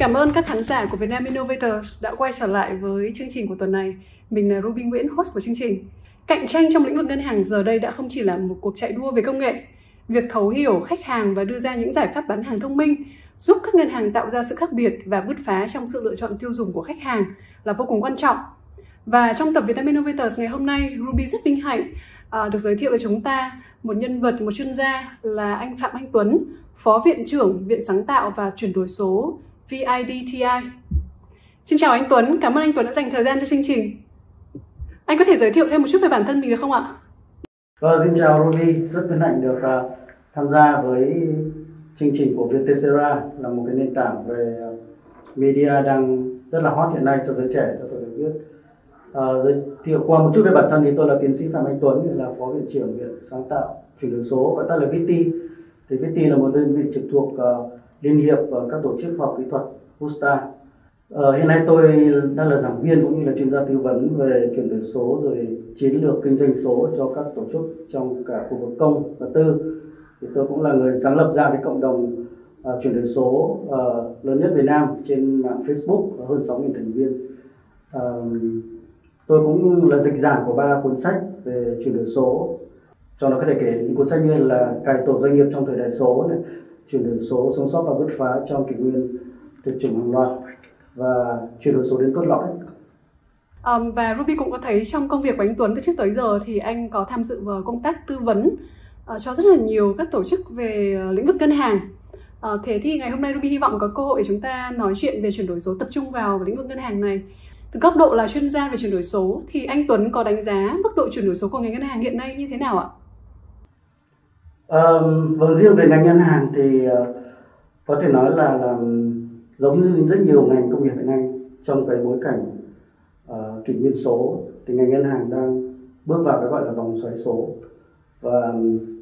Cảm ơn các khán giả của Vietnam Innovators đã quay trở lại với chương trình của tuần này. Mình là Ruby Nguyễn, host của chương trình. Cạnh tranh trong lĩnh vực ngân hàng giờ đây đã không chỉ là một cuộc chạy đua về công nghệ. Việc thấu hiểu khách hàng và đưa ra những giải pháp bán hàng thông minh giúp các ngân hàng tạo ra sự khác biệt và bứt phá trong sự lựa chọn tiêu dùng của khách hàng là vô cùng quan trọng. Và trong tập Vietnam Innovators ngày hôm nay, Ruby rất vinh hạnh được giới thiệu với chúng ta một nhân vật, một chuyên gia là anh Phạm Anh Tuấn, Phó Viện trưởng Viện Sáng tạo và Chuyển đổi số VIDTI. Xin chào anh Tuấn, cảm ơn anh Tuấn đã dành thời gian cho chương trình. Anh có thể giới thiệu thêm một chút về bản thân mình được không ạ? Xin chào Ruby, rất hân hạnh được tham gia với chương trình của Vietcetera, là một cái nền tảng về media đang rất là hot hiện nay cho giới trẻ, cho tôi được biết. Giới thiệu qua một chút về bản thân thì tôi là tiến sĩ Phạm Anh Tuấn, là Phó Viện trưởng Viện Sáng tạo Chuyển đổi số, gọi tắt là VITI. Thì VITI là một đơn vị trực thuộc Liên hiệp các tổ chức khoa học kỹ thuật USTA. Hiện nay tôi đang là giảng viên cũng như là chuyên gia tư vấn về chuyển đổi số rồi chiến lược kinh doanh số cho các tổ chức trong cả khu vực công và tư. Thì tôi cũng là người sáng lập ra cái cộng đồng chuyển đổi số lớn nhất Việt Nam trên mạng Facebook, có hơn 6.000 thành viên. Tôi cũng là dịch giả của 3 cuốn sách về chuyển đổi số. Trong đó có thể kể những cuốn sách như là Cải tổ doanh nghiệp trong thời đại số này, Chuyển đổi số sống sót và bứt phá trong kỷ nguyên tuyệt chủng hàng loạt, và chuyển đổi số đến cốt lõi. Và Ruby cũng có thấy trong công việc của anh Tuấn từ trước tới giờ thì anh có tham dự vào công tác tư vấn cho rất là nhiều các tổ chức về lĩnh vực ngân hàng. Thế thì ngày hôm nay Ruby hy vọng có cơ hội để chúng ta nói chuyện về chuyển đổi số, tập trung vào lĩnh vực ngân hàng này. Từ góc độ là chuyên gia về chuyển đổi số thì anh Tuấn có đánh giá mức độ chuyển đổi số của ngành ngân hàng hiện nay như thế nào ạ? Vâng, riêng về ngành ngân hàng thì có thể nói là giống như rất nhiều ngành công nghiệp hiện nay, trong cái bối cảnh kỷ nguyên số thì ngành ngân hàng đang bước vào cái gọi là vòng xoáy số, và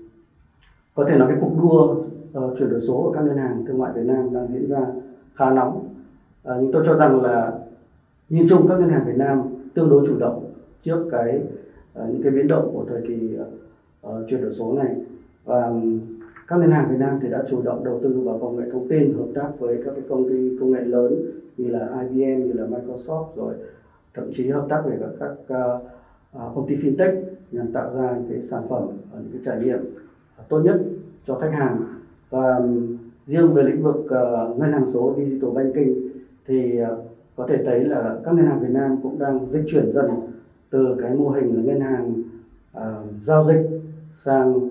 có thể nói cái cuộc đua chuyển đổi số của các ngân hàng thương mại Việt Nam đang diễn ra khá nóng. Nhưng tôi cho rằng là nhìn chung các ngân hàng Việt Nam tương đối chủ động trước những cái biến động của thời kỳ chuyển đổi số này, và các ngân hàng Việt Nam thì đã chủ động đầu tư vào công nghệ thông tin, hợp tác với các cái công ty công nghệ lớn như là IBM, như là Microsoft, rồi thậm chí hợp tác với các công ty fintech nhằm tạo ra những cái sản phẩm, những cái trải nghiệm tốt nhất cho khách hàng. Và riêng về lĩnh vực ngân hàng số, digital banking, thì có thể thấy là các ngân hàng Việt Nam cũng đang dịch chuyển dần từ cái mô hình là ngân hàng giao dịch sang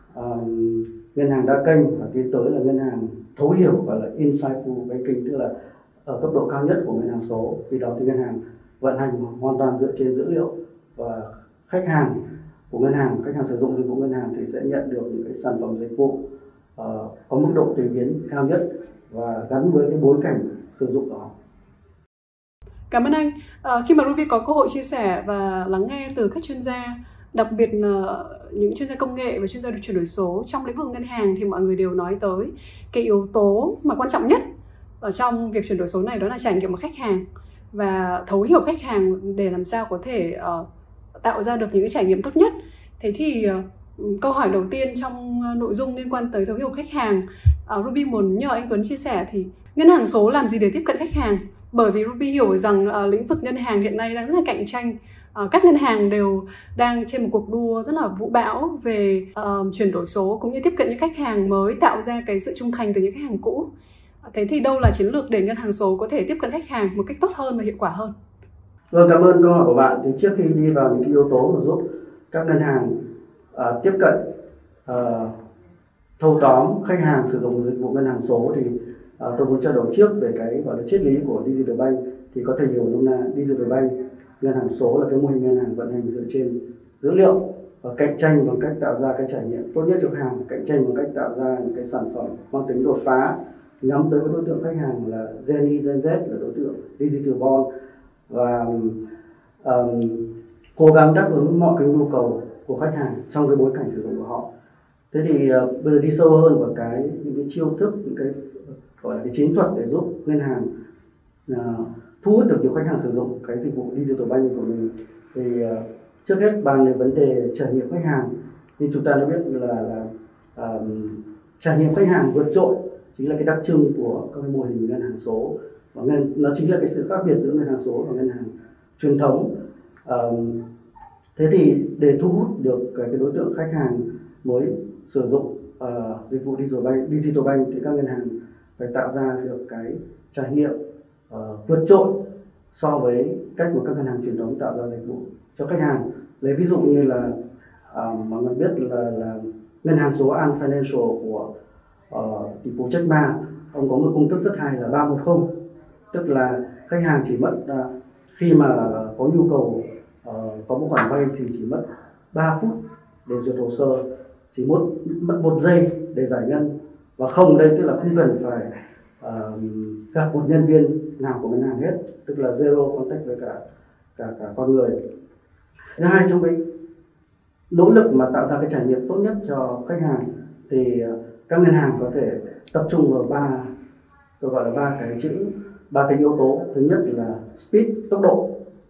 ngân hàng đa kênh, và tiến tới là ngân hàng thấu hiểu, và là insightful banking, tức là ở cấp độ cao nhất của ngân hàng số. Vì đó thì ngân hàng vận hành hoàn toàn dựa trên dữ liệu, và khách hàng của ngân hàng, khách hàng sử dụng dịch vụ ngân hàng thì sẽ nhận được những cái sản phẩm dịch vụ có mức độ tùy biến cao nhất và gắn với cái bối cảnh sử dụng đó. Cảm ơn anh. Khi mà Ruby có cơ hội chia sẻ và lắng nghe từ các chuyên gia, đặc biệt là những chuyên gia công nghệ và chuyên gia chuyển đổi số trong lĩnh vực ngân hàng, thì mọi người đều nói tới cái yếu tố mà quan trọng nhất ở trong việc chuyển đổi số này, đó là trải nghiệm của khách hàng và thấu hiểu khách hàng để làm sao có thể tạo ra được những cái trải nghiệm tốt nhất. Thế thì câu hỏi đầu tiên trong nội dung liên quan tới thấu hiểu khách hàng, Ruby muốn nhờ anh Tuấn chia sẻ thì ngân hàng số làm gì để tiếp cận khách hàng? Bởi vì Ruby hiểu rằng lĩnh vực ngân hàng hiện nay đang rất là cạnh tranh. Các ngân hàng đều đang trên một cuộc đua rất là vũ bão về chuyển đổi số cũng như tiếp cận những khách hàng mới, tạo ra cái sự trung thành từ những khách hàng cũ. Thế thì đâu là chiến lược để ngân hàng số có thể tiếp cận khách hàng một cách tốt hơn và hiệu quả hơn? Vâng, cảm ơn câu hỏi của bạn. Thì trước khi đi vào những cái yếu tố mà giúp các ngân hàng tiếp cận thâu tóm khách hàng sử dụng dịch vụ ngân hàng số, thì tôi muốn trao đổi trước về cái gọi là triết lý của Digital Bank. Thì có thể hiểu nôm na Digital Bank, ngân hàng số là cái mô hình ngân hàng vận hành dựa trên dữ liệu và cạnh tranh bằng cách tạo ra cái trải nghiệm tốt nhất cho khách hàng, cạnh tranh bằng cách tạo ra những cái sản phẩm mang tính đột phá, nhắm tới cái đối tượng khách hàng là Gen Y, Gen Z, là đối tượng digital born, và cố gắng đáp ứng mọi cái nhu cầu của khách hàng trong cái bối cảnh sử dụng của họ. Thế thì bây giờ đi sâu hơn vào những cái chiêu thức, những cái gọi là cái chiến thuật để giúp ngân hàng thu hút được nhiều khách hàng sử dụng cái dịch vụ Digital Bank của mình. Thì trước hết bàn về vấn đề trải nghiệm khách hàng, thì chúng ta đã biết là trải nghiệm khách hàng vượt trội chính là cái đặc trưng của các cái mô hình ngân hàng số. và nó chính là cái sự khác biệt giữa ngân hàng số và ngân hàng truyền thống. Thế thì để thu hút được cái đối tượng khách hàng mới sử dụng dịch vụ Digital Bank thì các ngân hàng phải tạo ra được cái trải nghiệm vượt trội so với cách mà các ngân hàng truyền thống tạo ra dịch vụ cho khách hàng. Lấy ví dụ như là mọi người biết là ngân hàng số Ant Financial của tỷ phú Jack Ma, ông có một công thức rất hay là 310, tức là khách hàng chỉ mất khi mà có nhu cầu có một khoản vay thì chỉ mất 3 phút để duyệt hồ sơ, chỉ mất 1 giây để giải ngân, và không đây tức là không cần phải gặp một nhân viên nào của ngân hàng hết, tức là zero contact với cả con người. Thứ hai, trong cái nỗ lực mà tạo ra cái trải nghiệm tốt nhất cho khách hàng thì các ngân hàng có thể tập trung vào ba cái yếu tố. Thứ nhất là speed, tốc độ.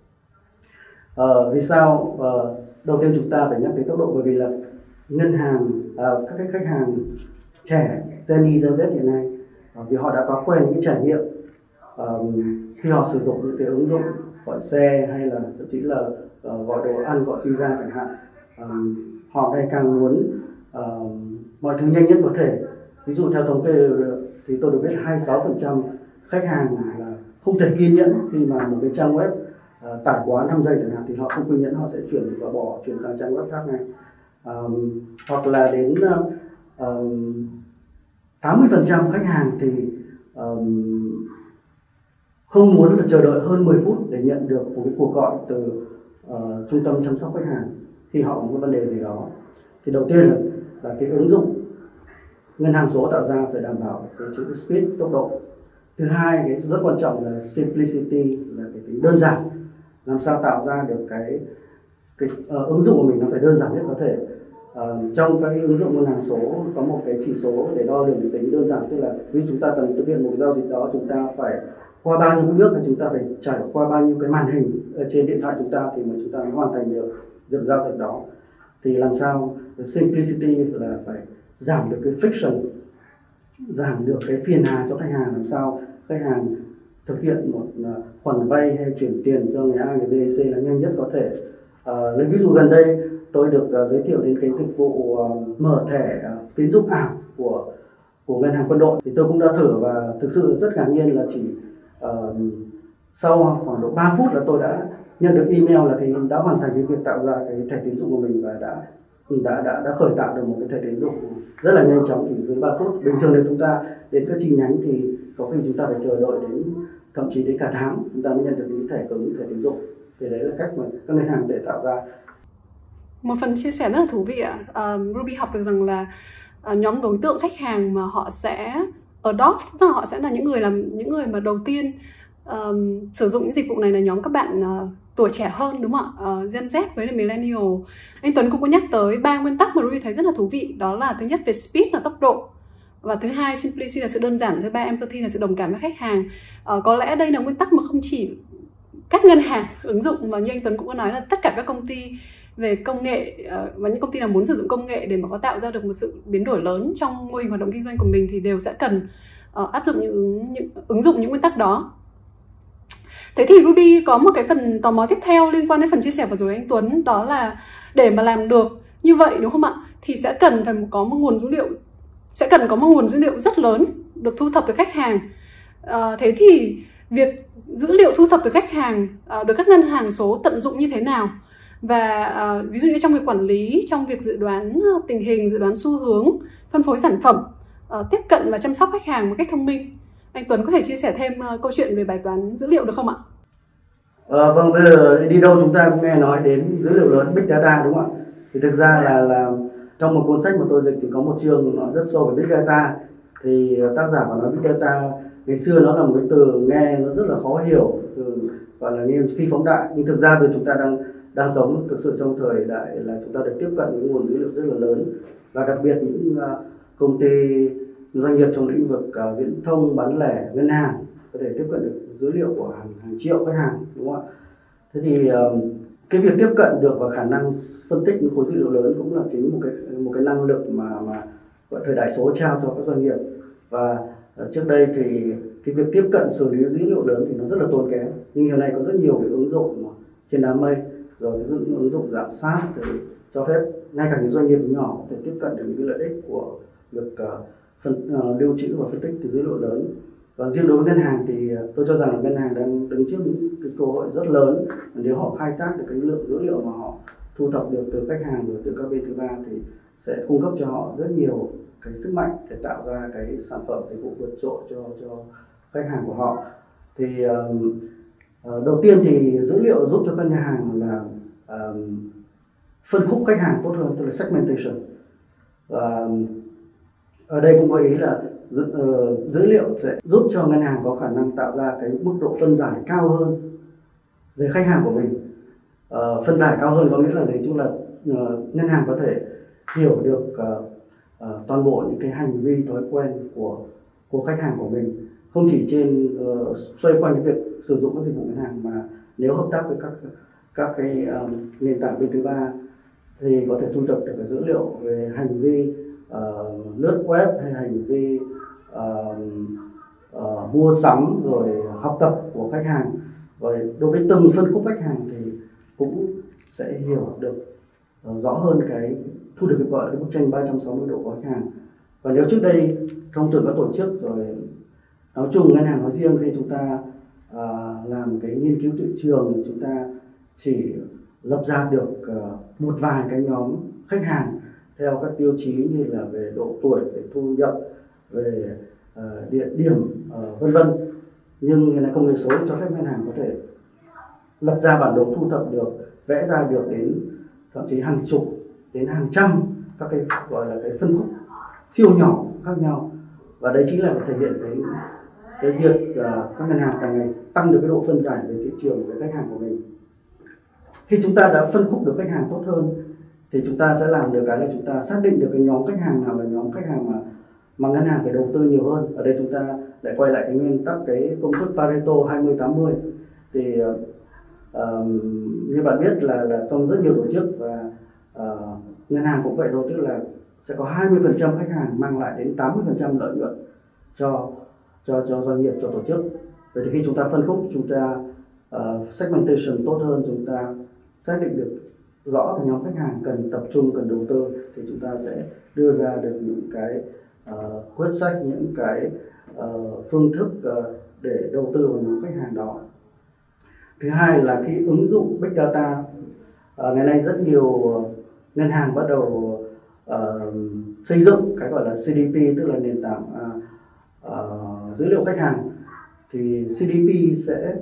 Vì sao đầu tiên chúng ta phải nhắc tới tốc độ? Bởi vì là ngân hàng các cái khách hàng trẻ Gen Y, Gen Z hiện nay vì họ đã có quen những trải nghiệm khi họ sử dụng những cái ứng dụng gọi xe hay là thậm chí là gọi đồ ăn, gọi pizza chẳng hạn, họ ngày càng muốn mọi thứ nhanh nhất có thể. Ví dụ theo thống kê thì tôi được biết 26% khách hàng là không thể kiên nhẫn khi mà một cái trang web tải quá 5 giây chẳng hạn thì họ không kiên nhẫn, họ sẽ chuyển sang trang web khác ngay. Hoặc là đến 80% khách hàng thì không muốn là chờ đợi hơn 10 phút để nhận được một cái cuộc gọi từ trung tâm chăm sóc khách hàng khi họ có một vấn đề gì đó. Thì đầu tiên là cái ứng dụng ngân hàng số tạo ra phải đảm bảo cái chữ speed, tốc độ. Thứ hai, cái rất quan trọng là simplicity, là cái tính đơn giản. Làm sao tạo ra được cái ứng dụng của mình nó phải đơn giản nhất có thể. Trong cái ứng dụng ngân hàng số có một cái chỉ số để đo lường cái tính đơn giản, tức là ví dụ chúng ta cần thực hiện một giao dịch đó, chúng ta phải qua bao nhiêu cái bước, là chúng ta phải trải qua bao nhiêu cái màn hình ở trên điện thoại chúng ta thì mà chúng ta mới hoàn thành được giao dịch đó. Thì làm sao simplicity là phải giảm được cái friction, giảm được cái phiền hà cho khách hàng, làm sao khách hàng thực hiện một khoản vay hay chuyển tiền cho người A, người B, người C là nhanh nhất có thể. Lấy ví dụ gần đây tôi được giới thiệu đến cái dịch vụ mở thẻ tín dụng ảo của ngân hàng Quân đội, thì tôi cũng đã thử và thực sự rất ngạc nhiên là chỉ sau khoảng độ 3 phút là tôi đã nhận được email là đã hoàn thành cái việc tạo ra cái thẻ tín dụng của mình và đã khởi tạo được một cái thẻ tín dụng rất là nhanh chóng, chỉ dưới 3 phút. Bình thường nếu chúng ta đến các chi nhánh thì có khi chúng ta phải chờ đợi đến thậm chí đến cả tháng chúng ta mới nhận được cái thẻ cứng, thẻ tín dụng. Thì đấy là cách mà các ngân hàng để tạo ra. Một phần chia sẻ rất là thú vị ạ. Ruby học được rằng là nhóm đối tượng khách hàng mà họ sẽ adopt, tức là họ sẽ là những người mà đầu tiên sử dụng những dịch vụ này là nhóm các bạn tuổi trẻ hơn, đúng không ạ? Gen Z với Millennial. Anh Tuấn cũng có nhắc tới 3 nguyên tắc mà Ruby thấy rất là thú vị. Đó là thứ nhất về speed là tốc độ, và thứ hai simplicity là sự đơn giản, thứ ba empathy là sự đồng cảm với khách hàng. Có lẽ đây là nguyên tắc mà không chỉ các ngân hàng ứng dụng, mà như anh Tuấn cũng có nói là tất cả các công ty về công nghệ và những công ty nào muốn sử dụng công nghệ để mà có tạo ra được một sự biến đổi lớn trong mô hình hoạt động kinh doanh của mình thì đều sẽ cần áp dụng ứng dụng những nguyên tắc đó. Thế thì Ruby có một cái phần tò mò tiếp theo liên quan đến phần chia sẻ vừa rồi anh Tuấn, đó là để mà làm được như vậy, đúng không ạ, thì sẽ cần phải có một nguồn dữ liệu rất lớn được thu thập từ khách hàng. Thế thì việc dữ liệu thu thập từ khách hàng được các ngân hàng số tận dụng như thế nào? Và ví dụ như trong việc quản lý, trong việc dự đoán tình hình, dự đoán xu hướng, phân phối sản phẩm, tiếp cận và chăm sóc khách hàng một cách thông minh, anh Tuấn có thể chia sẻ thêm câu chuyện về bài toán dữ liệu được không ạ? Vâng, bây giờ đi đâu chúng ta cũng nghe nói đến dữ liệu lớn, Big Data, đúng không ạ? Thì thực ra là trong một cuốn sách mà tôi dịch thì có một chương nói rất sâu về Big Data. Thì tác giả có nói Big Data ngày xưa nó là một cái từ nghe nó rất là khó hiểu, từ gọi là như khi phóng đại, nhưng thực ra bây giờ chúng ta đang sống thực sự trong thời đại là chúng ta được tiếp cận những nguồn dữ liệu rất là lớn, và đặc biệt những công ty, doanh nghiệp trong lĩnh vực viễn thông, bán lẻ, ngân hàng có thể tiếp cận được dữ liệu của hàng triệu khách hàng, đúng không ạ? Thế thì cái việc tiếp cận được và khả năng phân tích những khối dữ liệu lớn cũng là chính một cái năng lực mà gọi thời đại số trao cho các doanh nghiệp. Và trước đây thì cái việc tiếp cận xử lý dữ liệu lớn thì nó rất là tốn kém. Nhưng hiện nay có rất nhiều cái ứng dụng trên đám mây, rồi cái ứng dụng dạng SaaS thì cho phép ngay cả những doanh nghiệp nhỏ có thể tiếp cận được những cái lợi ích của việc lưu trữ và phân tích cái dữ liệu lớn. Và riêng đối với ngân hàng thì tôi cho rằng là ngân hàng đang đứng trước những cái cơ hội rất lớn. Nếu họ khai thác được cái lượng dữ liệu mà họ thu thập được từ khách hàng rồi từ các bên thứ ba thì sẽ cung cấp cho họ rất nhiều cái sức mạnh để tạo ra cái sản phẩm dịch vụ vượt trội cho khách hàng của họ. Thì đầu tiên thì dữ liệu giúp cho các nhà hàng là phân khúc khách hàng tốt hơn, tức là segmentation. Và ở đây cũng có ý là dữ liệu sẽ giúp cho ngân hàng có khả năng tạo ra cái mức độ phân giải cao hơn về khách hàng của mình. Phân giải cao hơn có nghĩa là gì? Tức là ngân hàng có thể hiểu được toàn bộ những cái hành vi thói quen của khách hàng của mình, không chỉ trên xoay quanh cái việc sử dụng các dịch vụ ngân hàng, mà nếu hợp tác với các cái nền tảng bên thứ ba thì có thể thu thập được cái dữ liệu về hành vi lướt web hay hành vi mua sắm rồi học tập của khách hàng. Rồi đối với từng phân khúc khách hàng thì cũng sẽ hiểu được rõ hơn cái thu được gọi là cái bức tranh 360 độ của khách hàng. Và nếu trước đây thông thường các tổ chức rồi nói chung ngân hàng nói riêng, khi chúng ta làm cái nghiên cứu thị trường thì chúng ta chỉ lập ra được một vài cái nhóm khách hàng theo các tiêu chí như là về độ tuổi, về thu nhập, về địa điểm vân vân. Nhưng hiện nay công nghệ số cho phép ngân hàng có thể lập ra bản đồ thu thập được, vẽ ra được đến thậm chí hàng chục đến hàng trăm các cái gọi là cái phân khúc siêu nhỏ khác nhau. Và đấy chính là thể hiện cái việc các ngân hàng càng ngày tăng được cái độ phân giải về thị trường với khách hàng của mình. Khi chúng ta đã phân khúc được khách hàng tốt hơn thì chúng ta sẽ làm được cái là chúng ta xác định được cái nhóm khách hàng nào là nhóm khách hàng mà ngân hàng phải đầu tư nhiều hơn. Ở đây chúng ta lại quay lại cái nguyên tắc, cái công thức Pareto 20-80. Thì như bạn biết là trong rất nhiều tổ chức và ngân hàng cũng vậy thôi, tức là sẽ có 20% khách hàng mang lại đến 80% lợi nhuận cho doanh nghiệp, cho tổ chức. Vậy thì khi chúng ta phân khúc, chúng ta segmentation tốt hơn, chúng ta xác định được rõ cái nhóm khách hàng cần tập trung, cần đầu tư, thì chúng ta sẽ đưa ra được những cái quyết sách, những cái phương thức để đầu tư vào nhóm khách hàng đó. Thứ hai là khi ứng dụng Big Data, ngày nay rất nhiều ngân hàng bắt đầu xây dựng cái gọi là CDP, tức là nền tảng dữ liệu khách hàng. Thì CDP sẽ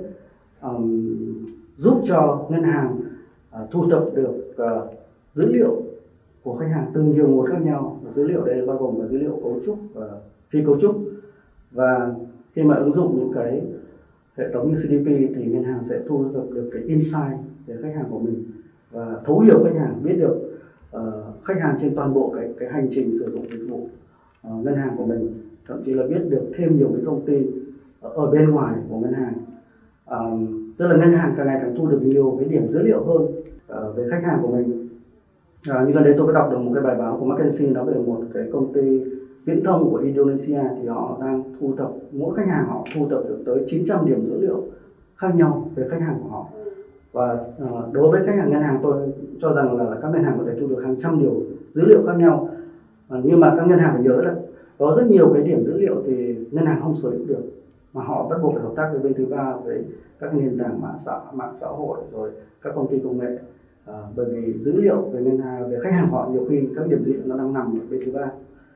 giúp cho ngân hàng thu thập được dữ liệu của khách hàng từ nhiều nguồn khác nhau. Dữ liệu đây bao gồm cả dữ liệu cấu trúc và phi cấu trúc. Và khi mà ứng dụng những cái hệ thống như CDP thì ngân hàng sẽ thu thập được cái insight về khách hàng của mình và thấu hiểu khách hàng, biết được khách hàng trên toàn bộ cái hành trình sử dụng dịch vụ ngân hàng của mình, thậm chí là biết được thêm nhiều cái thông tin ở bên ngoài của ngân hàng. Tức là ngân hàng càng ngày càng thu được nhiều cái điểm dữ liệu hơn về khách hàng của mình. Như gần đây tôi có đọc được một cái bài báo của McKinsey nói về một cái công ty viễn thông của Indonesia, thì họ đang thu thập, mỗi khách hàng họ thu thập được tới 900 điểm dữ liệu khác nhau về khách hàng của họ. Và đối với khách hàng ngân hàng, tôi cho rằng là các ngân hàng có thể thu được hàng trăm điều dữ liệu khác nhau. Nhưng mà các ngân hàng phải nhớ là có rất nhiều cái điểm dữ liệu thì ngân hàng không sở hữu được, mà họ bắt buộc phải hợp tác với bên thứ ba, với các nền tảng mạng xã hội rồi các công ty công nghệ. Bởi vì dữ liệu về ngân hàng, về khách hàng họ, nhiều khi các điểm dữ liệu nó đang nằm ở bên thứ ba.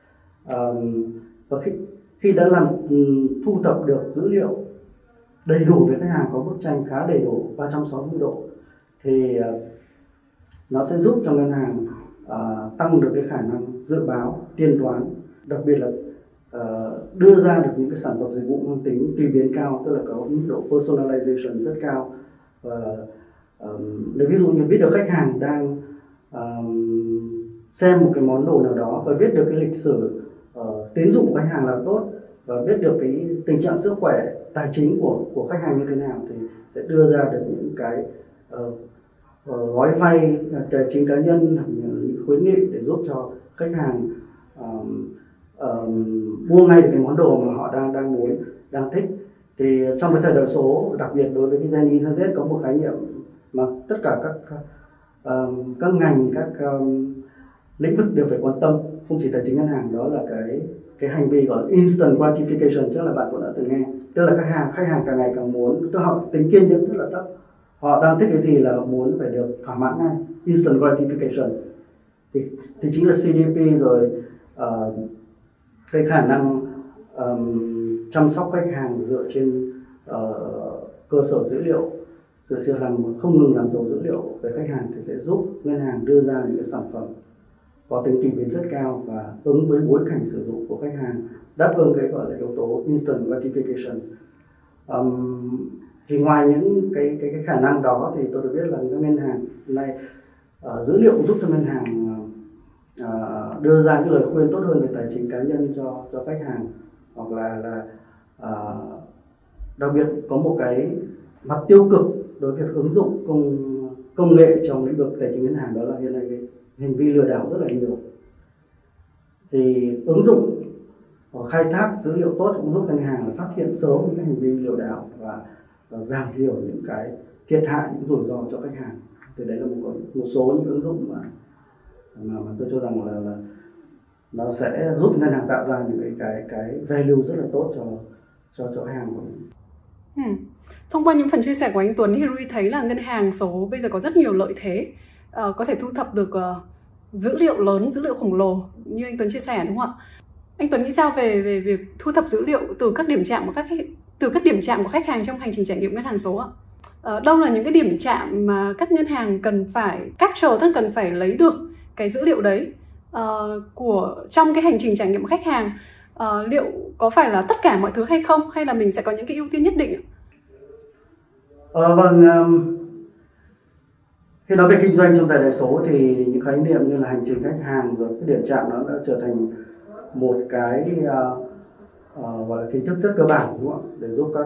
Và khi đã làm thu thập được dữ liệu đầy đủ về khách hàng, có bức tranh khá đầy đủ 360 độ, thì nó sẽ giúp cho ngân hàng tăng được cái khả năng dự báo, tiên đoán, đặc biệt là đưa ra được những cái sản phẩm dịch vụ mang tính tùy biến cao, tức là có mức độ personalization rất cao. Và nếu ví dụ như biết được khách hàng đang xem một cái món đồ nào đó và biết được cái lịch sử tín dụng của khách hàng là tốt, và biết được cái tình trạng sức khỏe tài chính của khách hàng như thế nào, thì sẽ đưa ra được những cái gói vay tài chính cá nhân, những khuyến nghị để giúp cho khách hàng mua ngay được cái món đồ mà họ đang muốn. đang thích. Thì trong cái thời đại số, đặc biệt đối với cái Gen Y, Gen Z, có một khái niệm mà tất cả các ngành, các lĩnh vực đều phải quan tâm, không chỉ tài chính ngân hàng, đó là cái hành vi gọi là instant gratification, chắc là bạn cũng đã từng nghe. Tức là khách hàng càng ngày càng muốn, tức họ tính kiên nhẫn rất là thấp, họ đang thích cái gì là muốn phải được thỏa mãn ngay, instant gratification. Thì chính là CDP rồi cái khả năng chăm sóc khách hàng dựa trên cơ sở dữ liệu, không ngừng làm giàu dữ liệu về khách hàng, thì sẽ giúp ngân hàng đưa ra những cái sản phẩm có tính tùy biến rất cao và ứng với bối cảnh sử dụng của khách hàng, đáp ứng cái gọi là yếu tố instant gratification. Thì ngoài những cái khả năng đó thì tôi được biết là các ngân hàng này dữ liệu giúp cho ngân hàng đưa ra những lời khuyên tốt hơn về tài chính cá nhân cho khách hàng, hoặc là đặc biệt có một cái mặt tiêu cực đối với việc ứng dụng công nghệ trong lĩnh vực tài chính ngân hàng, đó là hiện nay cái hành vi lừa đảo rất là nhiều. Thì ứng dụng khai thác dữ liệu tốt cũng giúp ngân hàng phát hiện sớm những hành vi lừa đảo và giảm thiểu những cái thiệt hại, những rủi ro cho khách hàng. Thì đấy là một số những ứng dụng mà tôi cho rằng là nó sẽ giúp ngân hàng tạo ra những cái value rất là tốt cho khách hàng của mình. Thông qua những phần chia sẻ của anh Tuấn thì Ruby thấy là ngân hàng số bây giờ có rất nhiều lợi thế, có thể thu thập được dữ liệu lớn, dữ liệu khổng lồ như anh Tuấn chia sẻ, đúng không ạ? Anh Tuấn nghĩ sao về việc thu thập dữ liệu từ các điểm chạm của khách hàng trong hành trình trải nghiệm ngân hàng số ạ? Đâu là những cái điểm chạm mà các ngân hàng cần phải capture, cần phải lấy được cái dữ liệu đấy trong cái hành trình trải nghiệm của khách hàng? Liệu có phải là tất cả mọi thứ hay không, hay là mình sẽ có những cái ưu tiên nhất định ạ? Vâng, khi nói về kinh doanh trong thời đại số thì những khái niệm như là hành trình khách hàng rồi cái điểm chạm nó đã trở thành một cái gọi là kiến thức rất cơ bản, đúng không ạ? Để giúp các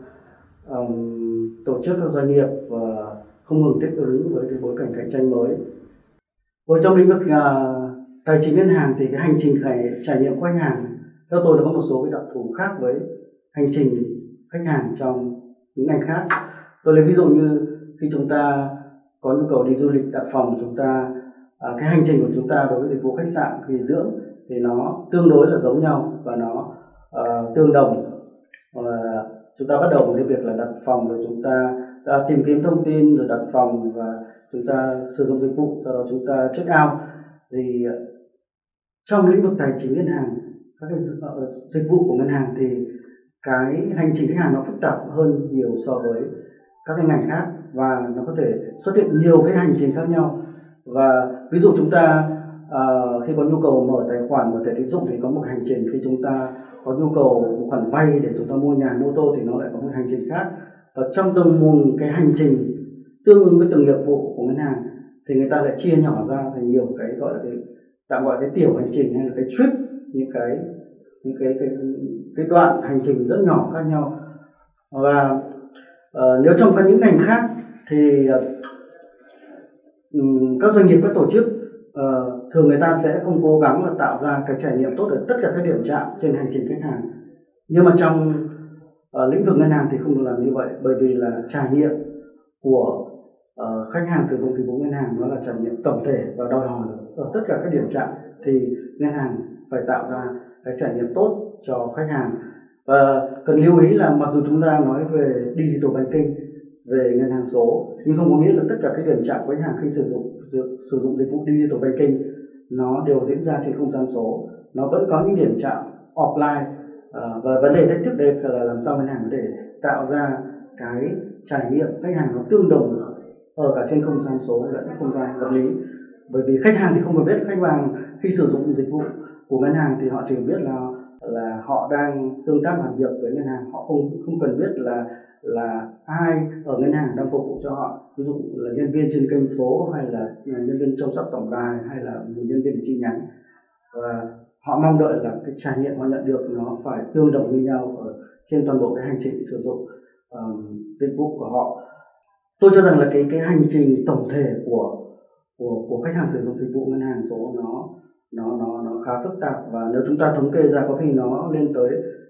tổ chức, các doanh nghiệp không ngừng thích ứng với cái bối cảnh cạnh tranh mới. Ở trong lĩnh vực tài chính ngân hàng thì cái hành trình trải nghiệm của khách hàng theo tôi nó có một số cái đặc thù khác với hành trình khách hàng trong những ngành khác. Tôi lấy ví dụ như khi chúng ta có nhu cầu đi du lịch đặt phòng, chúng ta cái hành trình của chúng ta đối với dịch vụ khách sạn, nghỉ dưỡng thì nó tương đối là giống nhau và nó tương đồng. Chúng ta bắt đầu với việc là đặt phòng, rồi chúng ta tìm kiếm thông tin, rồi đặt phòng và chúng ta sử dụng dịch vụ, sau đó chúng ta check out. Thì trong lĩnh vực tài chính ngân hàng, các cái dịch vụ của ngân hàng thì cái hành trình khách hàng nó phức tạp hơn nhiều so với các cái ngành khác, và nó có thể xuất hiện nhiều cái hành trình khác nhau. Và ví dụ chúng ta khi có nhu cầu mở tài khoản, mở thẻ tín dụng thì có một hành trình, khi chúng ta có nhu cầu một khoản vay để chúng ta mua nhà, mua ô tô thì nó lại có một hành trình khác. Và trong từng cái hành trình tương ứng với từng nghiệp vụ của ngân hàng thì người ta lại chia nhỏ ra thành nhiều cái gọi là tạm gọi cái tiểu hành trình hay là cái trip, những cái đoạn hành trình rất nhỏ khác nhau. Và nếu trong những ngành khác thì các doanh nghiệp, các tổ chức thường người ta sẽ không cố gắng là tạo ra cái trải nghiệm tốt ở tất cả các điểm chạm trên hành trình khách hàng. Nhưng mà trong lĩnh vực ngân hàng thì không được làm như vậy, bởi vì là trải nghiệm của khách hàng sử dụng dịch vụ ngân hàng nó là trải nghiệm tổng thể và đòi hỏi ở tất cả các điểm chạm thì ngân hàng phải tạo ra cái trải nghiệm tốt cho khách hàng. Và cần lưu ý là mặc dù chúng ta nói về digital banking, về ngân hàng số, nhưng không có nghĩa là tất cả các điểm chạm của khách hàng khi sử dụng dịch vụ digital banking nó đều diễn ra trên không gian số. Nó vẫn có những điểm chạm offline, và vấn đề thách thức đây là làm sao ngân hàng có thể tạo ra cái trải nghiệm khách hàng nó tương đồng ở cả trên không gian số lẫn không gian vật lý. Bởi vì khách hàng thì không cần biết, khách hàng khi sử dụng dịch vụ của ngân hàng thì họ chỉ biết là họ đang tương tác làm việc với ngân hàng, họ không cần biết là ai ở ngân hàng đang phục vụ cho họ, ví dụ là nhân viên trên kênh số, hay là nhân viên chăm sóc tổng đài, hay là một nhân viên chi nhánh. Và họ mong đợi là cái trải nghiệm họ nhận được nó phải tương đồng như nhau ở trên toàn bộ cái hành trình sử dụng dịch vụ của họ. Tôi cho rằng là cái hành trình tổng thể của khách hàng sử dụng dịch vụ ngân hàng số nó khá phức tạp, và nếu chúng ta thống kê ra có khi nó lên tới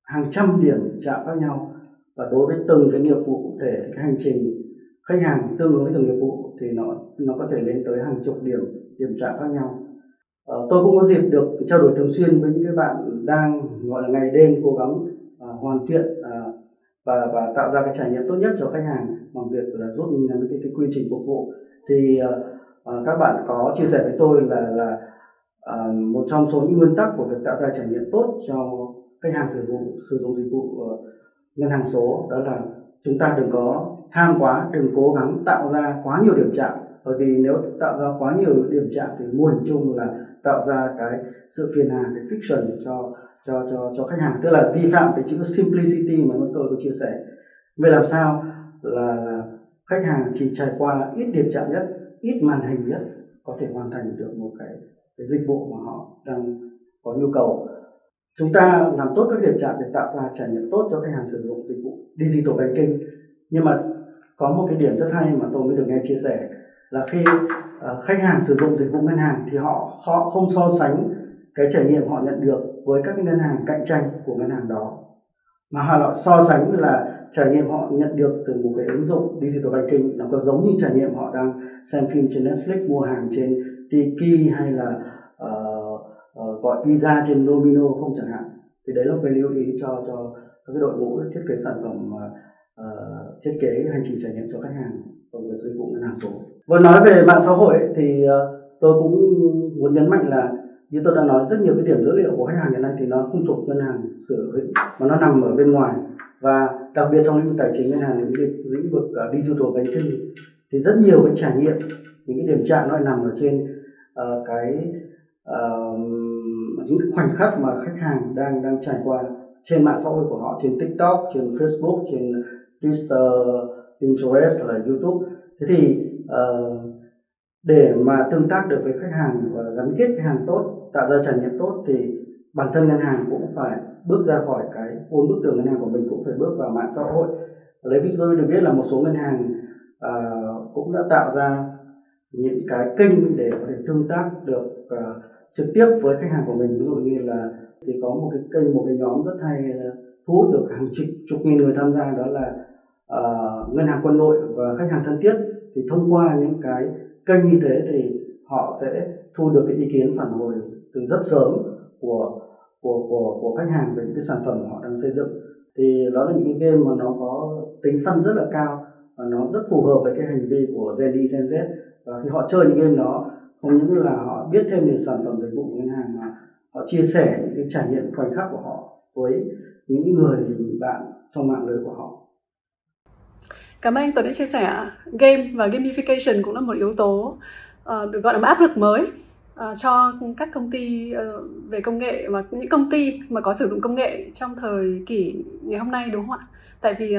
hàng trăm điểm chạm khác nhau, và đối với từng cái nghiệp vụ cụ thể thì cái hành trình khách hàng tương ứng với từng nghiệp vụ thì nó có thể lên tới hàng chục điểm chạm khác nhau. Tôi cũng có dịp được trao đổi thường xuyên với những cái bạn đang gọi là ngày đêm cố gắng hoàn thiện và tạo ra cái trải nghiệm tốt nhất cho khách hàng bằng việc là rút ngắn cái quy trình phục vụ. Thì các bạn có chia sẻ với tôi là một trong số những nguyên tắc của việc tạo ra trải nghiệm tốt cho khách hàng sử dụng dịch vụ ngân hàng số, đó là chúng ta đừng có tham quá, đừng cố gắng tạo ra quá nhiều điểm chạm, bởi vì nếu tạo ra quá nhiều điểm chạm thì mô hình chung là tạo ra cái sự phiền hà, cái friction cho khách hàng, tức là vi phạm cái chữ simplicity mà tôi có chia sẻ. Vậy làm sao là khách hàng chỉ trải qua ít điểm chạm nhất, ít màn hình nhất có thể hoàn thành được một cái dịch vụ mà họ đang có nhu cầu. Chúng ta làm tốt các điểm chạm để tạo ra trải nghiệm tốt cho khách hàng sử dụng dịch vụ digital banking. Nhưng mà có một cái điểm rất hay mà tôi mới được nghe chia sẻ là khi khách hàng sử dụng dịch vụ ngân hàng thì họ không so sánh cái trải nghiệm họ nhận được với các cái ngân hàng cạnh tranh của ngân hàng đó, mà họ so sánh là trải nghiệm họ nhận được từ một cái ứng dụng digital banking nó có giống như trải nghiệm họ đang xem phim trên Netflix, mua hàng trên Tiki hay là gọi pizza trên Domino không chẳng hạn. Thì đấy là một cái lưu ý cho các cái đội ngũ thiết kế sản phẩm, thiết kế hành trình trải nghiệm cho khách hàng bằng cái dịch vụ ngân hàng số. Vừa nói về mạng xã hội thì tôi cũng muốn nhấn mạnh là như tôi đã nói, rất nhiều cái điểm dữ liệu của khách hàng hiện nay thì nó không thuộc ngân hàng sở hữu mà nó nằm ở bên ngoài, và đặc biệt trong lĩnh vực tài chính ngân hàng, lĩnh vực digital banking thì rất nhiều cái trải nghiệm, những cái điểm chạm nó nằm ở trên những cái khoảnh khắc mà khách hàng đang trải qua trên mạng xã hội của họ, trên TikTok, trên Facebook, trên Twitter, Pinterest là YouTube. Thế thì để mà tương tác được với khách hàng và gắn kết khách hàng tốt, tạo ra trải nghiệm tốt thì bản thân ngân hàng cũng phải bước ra khỏi cái 4 bức tường ngân hàng của mình, cũng phải bước vào mạng xã hội. Lấy ví dụ được biết là một số ngân hàng cũng đã tạo ra những cái kênh để có thể tương tác được trực tiếp với khách hàng của mình. Ví dụ như là thì có một cái kênh, một cái nhóm rất hay thu hút được hàng chục nghìn người tham gia, đó là ngân hàng Quân đội và khách hàng thân thiết. Thì thông qua những cái kênh như thế thì họ sẽ thu được cái ý kiến phản hồi từ rất sớm của khách hàng về những cái sản phẩm họ đang xây dựng. Thì đó là những cái game mà nó có tính fun rất là cao và nó rất phù hợp với cái hành vi của Gen Z, Gen Z. Và khi họ chơi những game đó, không những là họ biết thêm về sản phẩm dịch vụ của ngân hàng mà họ chia sẻ những cái trải nghiệm khoảnh khắc của họ với những người bạn trong mạng lưới của họ. Cảm ơn anh Tuấn đã chia sẻ. Game và gamification cũng là một yếu tố được gọi là một áp lực mới cho các công ty về công nghệ và những công ty mà có sử dụng công nghệ trong thời kỷ ngày hôm nay, đúng không ạ? Tại vì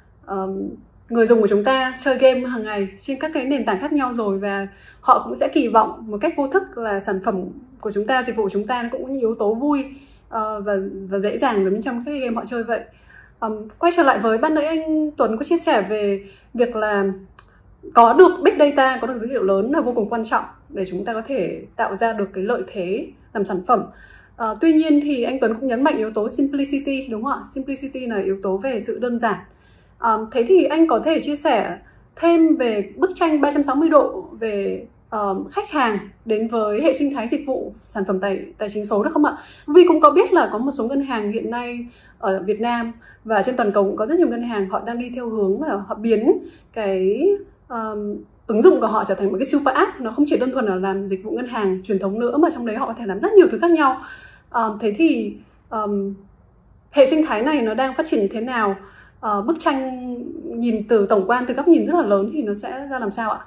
người dùng của chúng ta chơi game hàng ngày trên các cái nền tảng khác nhau rồi, và họ cũng sẽ kỳ vọng một cách vô thức là sản phẩm của chúng ta, dịch vụ của chúng ta nó cũng có những yếu tố vui và dễ dàng giống như trong các cái game họ chơi vậy. Quay trở lại với ban nãy anh Tuấn có chia sẻ về việc là có được big data, có được dữ liệu lớn là vô cùng quan trọng để chúng ta có thể tạo ra được cái lợi thế làm sản phẩm. Tuy nhiên thì anh Tuấn cũng nhấn mạnh yếu tố simplicity, đúng không ạ? Simplicity là yếu tố về sự đơn giản. Thế thì anh có thể chia sẻ thêm về bức tranh 360 độ về khách hàng đến với hệ sinh thái dịch vụ sản phẩm tài chính số được không ạ? Vì cũng có biết là có một số ngân hàng hiện nay ở Việt Nam và trên toàn cầu cũng có rất nhiều ngân hàng họ đang đi theo hướng là họ biến cái ứng dụng của họ trở thành một cái super app. Nó không chỉ đơn thuần là làm dịch vụ ngân hàng truyền thống nữa, mà trong đấy họ có thể làm rất nhiều thứ khác nhau. Thế thì hệ sinh thái này nó đang phát triển như thế nào? Bức tranh nhìn từ tổng quan, từ góc nhìn rất là lớn thì nó sẽ ra làm sao ạ?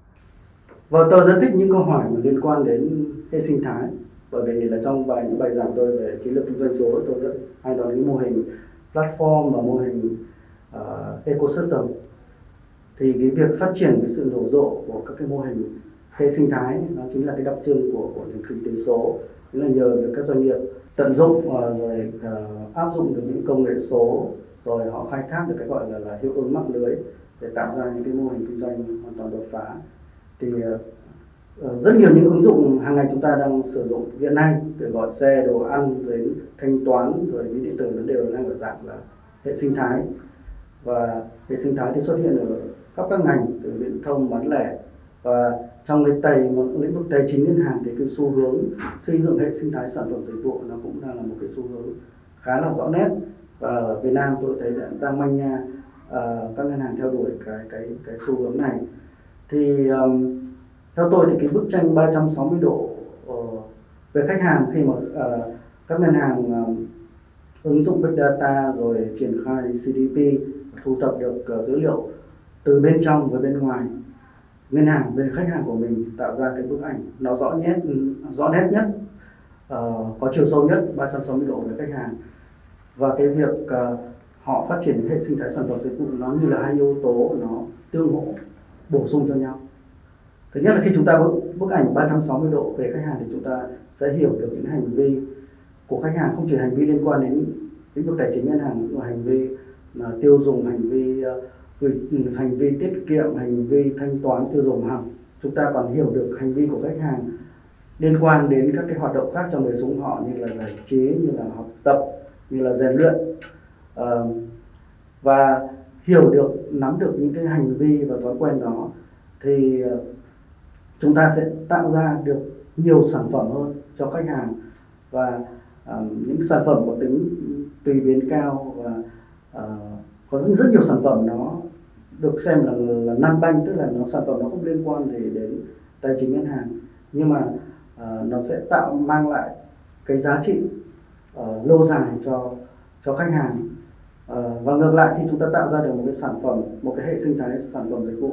Và tôi rất thích những câu hỏi mà liên quan đến hệ sinh thái, bởi vì là trong những bài giảng tôi về chiến lược kinh doanh số, tôi rất hay nói đến mô hình platform và mô hình ecosystem. Thì cái việc phát triển cái sự nở rộ của các cái mô hình hệ sinh thái nó chính là cái đặc trưng của nền kinh tế số. Tức là nhờ được các doanh nghiệp tận dụng rồi áp dụng được những công nghệ số, rồi họ khai thác được cái gọi là hiệu ứng mạng lưới để tạo ra những cái mô hình kinh doanh hoàn toàn đột phá. Thì rất nhiều những ứng dụng hàng ngày chúng ta đang sử dụng hiện nay, từ gọi xe, đồ ăn đến thanh toán rồi ví điện tử, nó đều đang ở dạng là hệ sinh thái. Và hệ sinh thái thì xuất hiện ở khắp các ngành, từ viễn thông, bán lẻ, và trong lĩnh vực tài chính ngân hàng thì cái xu hướng xây dựng hệ sinh thái sản phẩm dịch vụ nó cũng đang là một cái xu hướng khá là rõ nét. Và ở Việt Nam tôi thấy đang manh nha các ngân hàng theo đuổi cái xu hướng này. Thì theo tôi thì cái bức tranh 360 độ về khách hàng khi mà các ngân hàng ứng dụng Big Data rồi triển khai CDP, thu thập được dữ liệu từ bên trong và bên ngoài ngân hàng về khách hàng của mình, tạo ra cái bức ảnh nó rõ nét nhất, có chiều sâu nhất 360 độ về khách hàng. Và cái việc họ phát triển hệ sinh thái sản phẩm dịch vụ nó như là hai yếu tố nó tương hỗ, bổ sung cho nhau. Thứ nhất là khi chúng ta bức ảnh 360 độ về khách hàng thì chúng ta sẽ hiểu được những hành vi của khách hàng, không chỉ hành vi liên quan đến lĩnh vực tài chính ngân hàng, mà hành vi tiêu dùng, hành vi tiết kiệm, hành vi thanh toán tiêu dùng hàng. Chúng ta còn hiểu được hành vi của khách hàng liên quan đến các cái hoạt động khác trong đời sống họ, như là giải trí, như là học tập, như là rèn luyện, và nắm được những cái hành vi và thói quen đó thì chúng ta sẽ tạo ra được nhiều sản phẩm hơn cho khách hàng, và những sản phẩm có tính tùy biến cao, và có rất nhiều sản phẩm nó được xem là non-bank, tức là sản phẩm nó không liên quan gì đến tài chính ngân hàng, nhưng mà nó sẽ mang lại cái giá trị lâu dài cho khách hàng. Và ngược lại, khi chúng ta tạo ra được một cái sản phẩm, một cái hệ sinh thái sản phẩm dịch vụ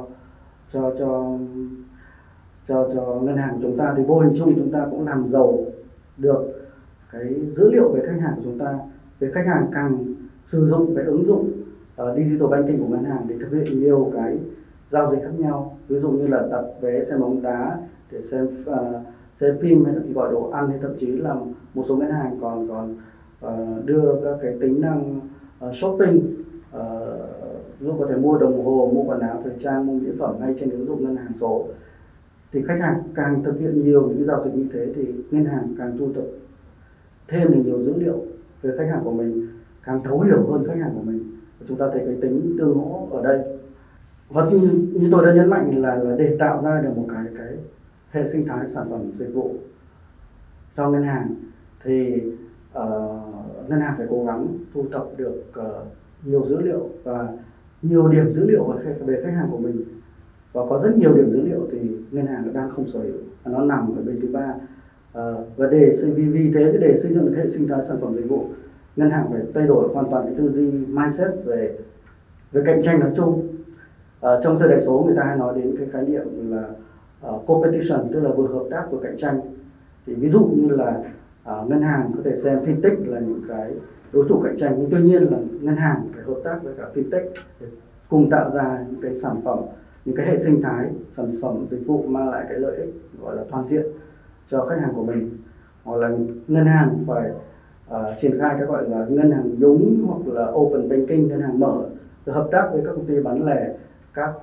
cho ngân hàng của chúng ta, thì vô hình chung chúng ta cũng làm giàu được cái dữ liệu về khách hàng của chúng ta. Về khách hàng càng sử dụng cái ứng dụng digital banking của ngân hàng để thực hiện nhiều cái giao dịch khác nhau, ví dụ như là đặt vé xem bóng đá, để xem phim, hay là gọi đồ ăn, hay thậm chí là một số ngân hàng còn đưa các cái tính năng shopping, ví dụ có thể mua đồng hồ, mua quần áo thời trang, mua mỹ phẩm ngay trên ứng dụng ngân hàng số. Thì khách hàng càng thực hiện nhiều những cái giao dịch như thế thì ngân hàng càng thu thập thêm được nhiều dữ liệu về khách hàng của mình, càng thấu hiểu hơn khách hàng của mình. Chúng ta thấy cái tính tương hỗ ở đây. Và như tôi đã nhấn mạnh là để tạo ra được một cái hệ sinh thái sản phẩm dịch vụ cho ngân hàng thì ngân hàng phải cố gắng thu thập được nhiều dữ liệu và nhiều điểm dữ liệu về khách hàng của mình. Và có rất nhiều điểm dữ liệu thì ngân hàng đang không sở hữu, nó nằm ở bên thứ ba. Và vì thế để xây dựng được hệ sinh thái sản phẩm dịch vụ, ngân hàng phải thay đổi hoàn toàn cái tư duy mindset về cạnh tranh nói chung. Trong thời đại số người ta hay nói đến cái khái niệm là competition, tức là vừa hợp tác vừa cạnh tranh. Thì ví dụ như là ngân hàng có thể xem fintech là những cái đối thủ cạnh tranh, nhưng tuy nhiên là ngân hàng phải hợp tác với cả fintech để cùng tạo ra những cái sản phẩm, những cái hệ sinh thái sản phẩm dịch vụ mang lại cái lợi ích gọi là toàn diện cho khách hàng của mình. Hoặc là ngân hàng phải triển khai cái gọi là ngân hàng nhúng, hoặc là open banking, ngân hàng mở, hợp tác với các công ty bán lẻ, các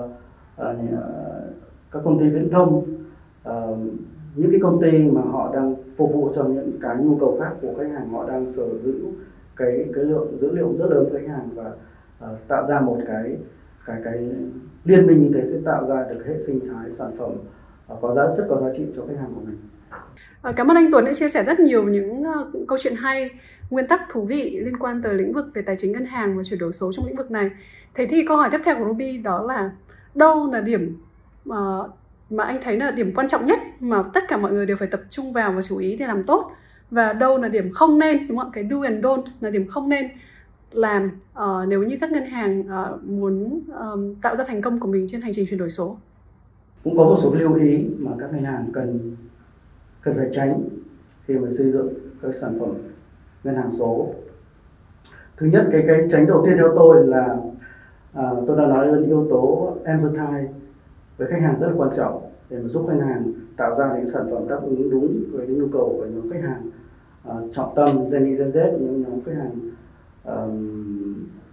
công ty viễn thông, những cái công ty mà họ đang phục vụ cho những cái nhu cầu khác của khách hàng, họ đang sở hữu cái lượng dữ liệu rất lớn với khách hàng, và tạo ra một cái liên minh như thế sẽ tạo ra được hệ sinh thái sản phẩm rất có giá trị cho khách hàng của mình. Cảm ơn anh Tuấn đã chia sẻ rất nhiều những câu chuyện hay, nguyên tắc thú vị liên quan tới lĩnh vực về tài chính ngân hàng và chuyển đổi số trong lĩnh vực này. Thế thì câu hỏi tiếp theo của Ruby đó là đâu là điểm mà anh thấy là điểm quan trọng nhất mà tất cả mọi người đều phải tập trung vào và chú ý để làm tốt, và đâu là điểm không nên, đúng không? Cái do and don't là điểm không nên làm nếu như các ngân hàng muốn tạo ra thành công của mình trên hành trình chuyển đổi số. Cũng có một số lưu ý mà các ngân hàng cần phải tránh khi mà xây dựng các sản phẩm ngân hàng số. Thứ nhất, cái tránh đầu tiên theo tôi là tôi đã nói đến yếu tố empathy với khách hàng rất là quan trọng để mà giúp khách hàng tạo ra những sản phẩm đáp ứng đúng với nhu cầu của nhóm khách hàng trọng tâm, Gen Y, Gen Z, những nhóm khách hàng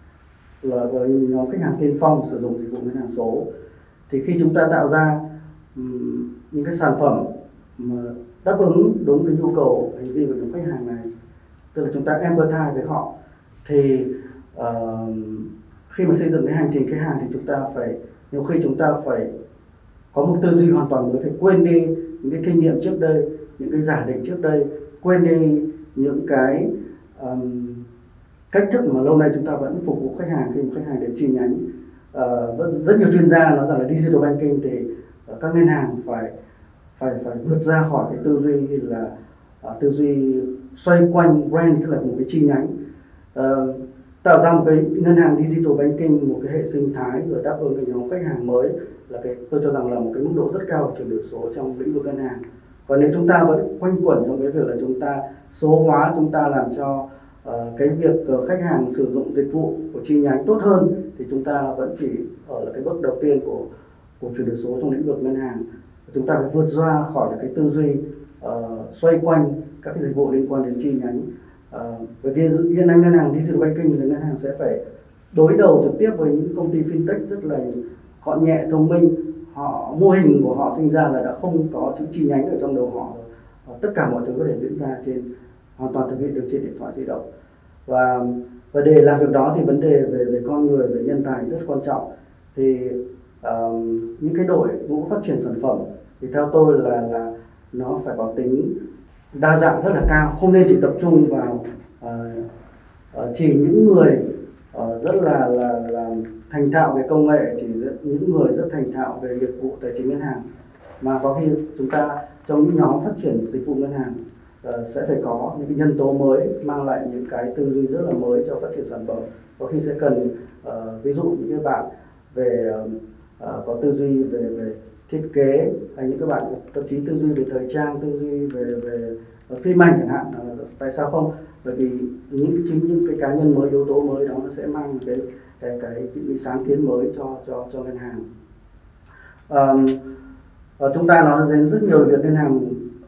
là nhóm khách hàng tiên phong sử dụng dịch vụ ngân hàng số. Thì khi chúng ta tạo ra những cái sản phẩm mà đáp ứng đúng cái nhu cầu hành vi của những khách hàng này, tức là chúng ta empathize với họ, thì khi mà xây dựng cái hành trình khách hàng thì chúng ta phải, nhiều khi chúng ta phải có một tư duy hoàn toàn mới, phải quên đi những cái kinh nghiệm trước đây, những cái giả định trước đây, quên đi những cái cách thức mà lâu nay chúng ta vẫn phục vụ khách hàng khi mà khách hàng đến chi nhánh. Rất nhiều chuyên gia nói rằng là digital banking thì các ngân hàng phải vượt ra khỏi cái tư duy là tư duy xoay quanh brand, tức là một cái chi nhánh, tạo ra một cái ngân hàng digital banking, một cái hệ sinh thái rồi đáp ứng cái nhóm khách hàng mới, là tôi cho rằng là một cái mức độ rất cao của chuyển đổi số trong lĩnh vực ngân hàng. Và nếu chúng ta vẫn quanh quẩn trong cái việc là chúng ta số hóa, chúng ta làm cho cái việc khách hàng sử dụng dịch vụ của chi nhánh tốt hơn, thì chúng ta vẫn chỉ ở là cái bước đầu tiên của chuyển đổi số trong lĩnh vực ngân hàng. Chúng ta phải vượt ra khỏi cái tư duy xoay quanh các cái dịch vụ liên quan đến chi nhánh. Bởi vì hiện nay ngân hàng digital banking là ngân hàng sẽ phải đối đầu trực tiếp với những công ty fintech rất là gọn nhẹ, thông minh. Mô hình của họ sinh ra là đã không có chữ chi nhánh ở trong đầu họ. Tất cả mọi thứ có thể diễn ra hoàn toàn thực hiện được trên điện thoại di động. Và để làm việc đó thì vấn đề về con người, về nhân tài rất quan trọng. Thì những cái đội ngũ phát triển sản phẩm thì theo tôi là nó phải có tính đa dạng rất là cao, không nên chỉ tập trung vào chỉ những người rất là thành thạo về công nghệ, những người rất thành thạo về nghiệp vụ tài chính ngân hàng, mà có khi chúng ta trong những nhóm phát triển dịch vụ ngân hàng sẽ phải có những cái nhân tố mới, mang lại những cái tư duy rất là mới cho phát triển sản phẩm. Có khi sẽ cần ví dụ những cái bạn về có tư duy về thiết kế, hay những các bạn thậm chí tư duy về thời trang, tư duy về phim ảnh chẳng hạn. Tại sao không? Bởi vì chính những cái cá nhân mới, yếu tố mới đó nó sẽ mang cái sáng kiến mới cho ngân hàng. Chúng ta nói đến rất nhiều việc ngân hàng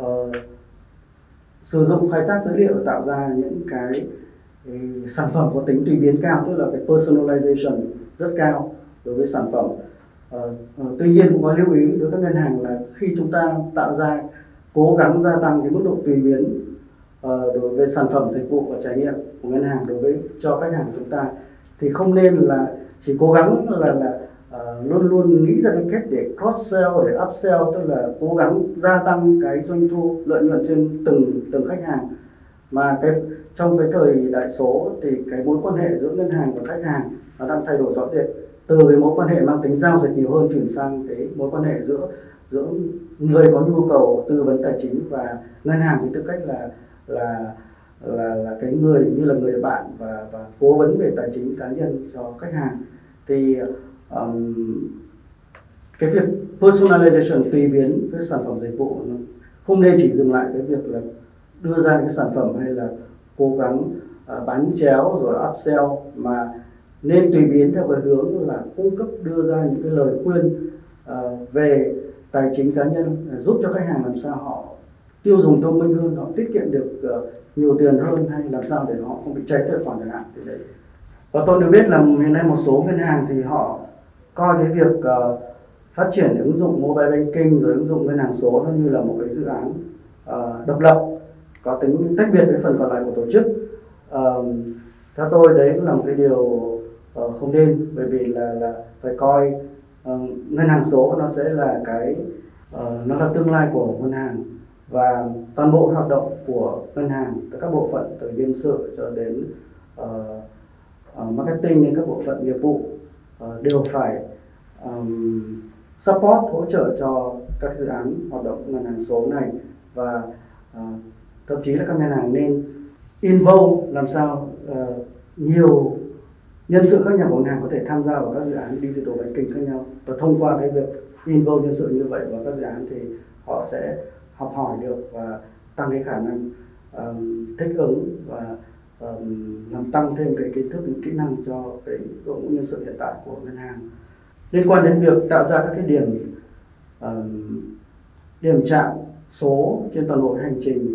sử dụng khai tác dữ liệu tạo ra những cái sản phẩm có tính tùy biến cao, tức là cái personalization rất cao đối với sản phẩm. Tuy nhiên cũng có lưu ý đối với các ngân hàng là khi chúng ta tạo ra, cố gắng gia tăng cái mức độ tùy biến đối với sản phẩm, dịch vụ và trải nghiệm của ngân hàng đối với cho khách hàng của chúng ta, thì không nên là chỉ cố gắng là luôn luôn nghĩ ra cái cách để cross sell, để upsell, tức là cố gắng gia tăng cái doanh thu, lợi nhuận trên từng khách hàng, mà trong cái thời đại số thì cái mối quan hệ giữa ngân hàng và khách hàng nó đang thay đổi rõ rệt, từ cái mối quan hệ mang tính giao dịch nhiều hơn chuyển sang cái mối quan hệ giữa người có nhu cầu tư vấn tài chính và ngân hàng với tư cách là cái người như là người bạn và cố vấn về tài chính cá nhân cho khách hàng. Thì cái việc personalization, tùy biến cái sản phẩm dịch vụ, nó không nên chỉ dừng lại cái việc là đưa ra cái sản phẩm hay là cố gắng bán chéo rồi upsell, mà nên tùy biến theo cái hướng là cung cấp, đưa ra những cái lời khuyên về tài chính cá nhân, giúp cho khách hàng làm sao họ tiêu dùng thông minh hơn, họ tiết kiệm được nhiều tiền hơn, hay làm sao để họ không bị cháy tài khoản chẳng hạn. Thì đấy. Và tôi được biết là hiện nay một số ngân hàng thì họ coi cái việc phát triển ứng dụng mobile banking rồi ứng dụng ngân hàng số nó như là một cái dự án độc lập, có tính tách biệt với phần còn lại của tổ chức. Theo tôi đấy cũng là một cái điều không nên, bởi vì là phải coi ngân hàng số nó sẽ là nó là tương lai của ngân hàng, và toàn bộ hoạt động của ngân hàng từ các bộ phận, từ nhân sự cho đến marketing, đến các bộ phận nghiệp vụ đều phải support, hỗ trợ cho các dự án hoạt động ngân hàng số này. Và thậm chí là các ngân hàng nên involve làm sao nhiều nhân sự khác nhau của ngân hàng có thể tham gia vào các dự án digital banking khác nhau, và thông qua cái việc involve nhân sự như vậy vào các dự án thì họ sẽ học hỏi được và tăng cái khả năng thích ứng và làm tăng thêm cái kiến thức, những kỹ năng cho cái đội ngũ nhân sự hiện tại của ngân hàng. Liên quan đến việc tạo ra các cái điểm chạm số trên toàn bộ hành trình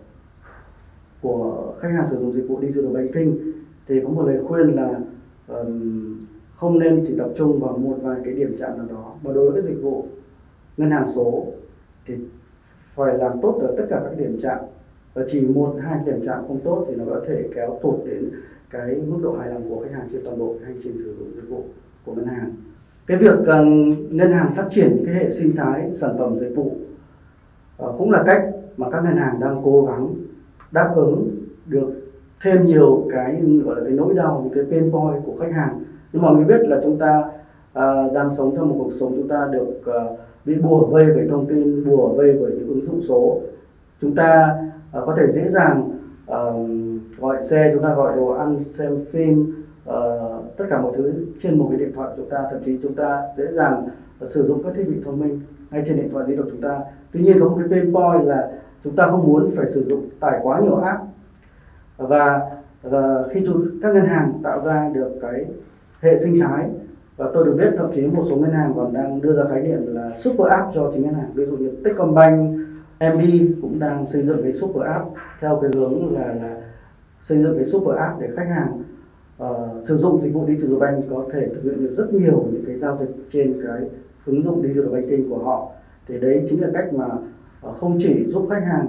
của khách hàng sử dụng dịch vụ digital banking, thì có một lời khuyên là không nên chỉ tập trung vào một vài cái điểm chạm nào đó, mà đối với cái dịch vụ ngân hàng số thì phải làm tốt ở tất cả các điểm chạm, và chỉ 1-2 điểm chạm không tốt thì nó có thể kéo tụt đến cái mức độ hài lòng của khách hàng trên toàn bộ hành trình sử dụng dịch vụ của ngân hàng. Cái việc ngân hàng phát triển cái hệ sinh thái sản phẩm dịch vụ cũng là cách mà các ngân hàng đang cố gắng đáp ứng được thêm nhiều cái gọi là cái nỗi đau, những cái pain point của khách hàng. Nhưng mọi người biết là chúng ta đang sống trong một cuộc sống, chúng ta được bị bủa vây bởi thông tin, bủa vây bởi những ứng dụng số. Chúng ta có thể dễ dàng gọi xe, chúng ta gọi đồ ăn, xem phim, tất cả mọi thứ trên một cái điện thoại của chúng ta. Thậm chí chúng ta dễ dàng sử dụng các thiết bị thông minh ngay trên điện thoại di động chúng ta. Tuy nhiên có một cái pain point là chúng ta không muốn phải sử dụng tải quá nhiều app. Và khi các ngân hàng tạo ra được cái hệ sinh thái, và tôi được biết thậm chí một số ngân hàng còn đang đưa ra khái niệm là super app cho chính ngân hàng. Ví dụ như Techcombank, MB cũng đang xây dựng cái super app theo cái hướng là xây dựng cái super app để khách hàng sử dụng dịch vụ Digital Bank có thể thực hiện được rất nhiều những cái giao dịch trên cái ứng dụng Digital Banking của họ. Thì đấy chính là cách mà không chỉ giúp khách hàng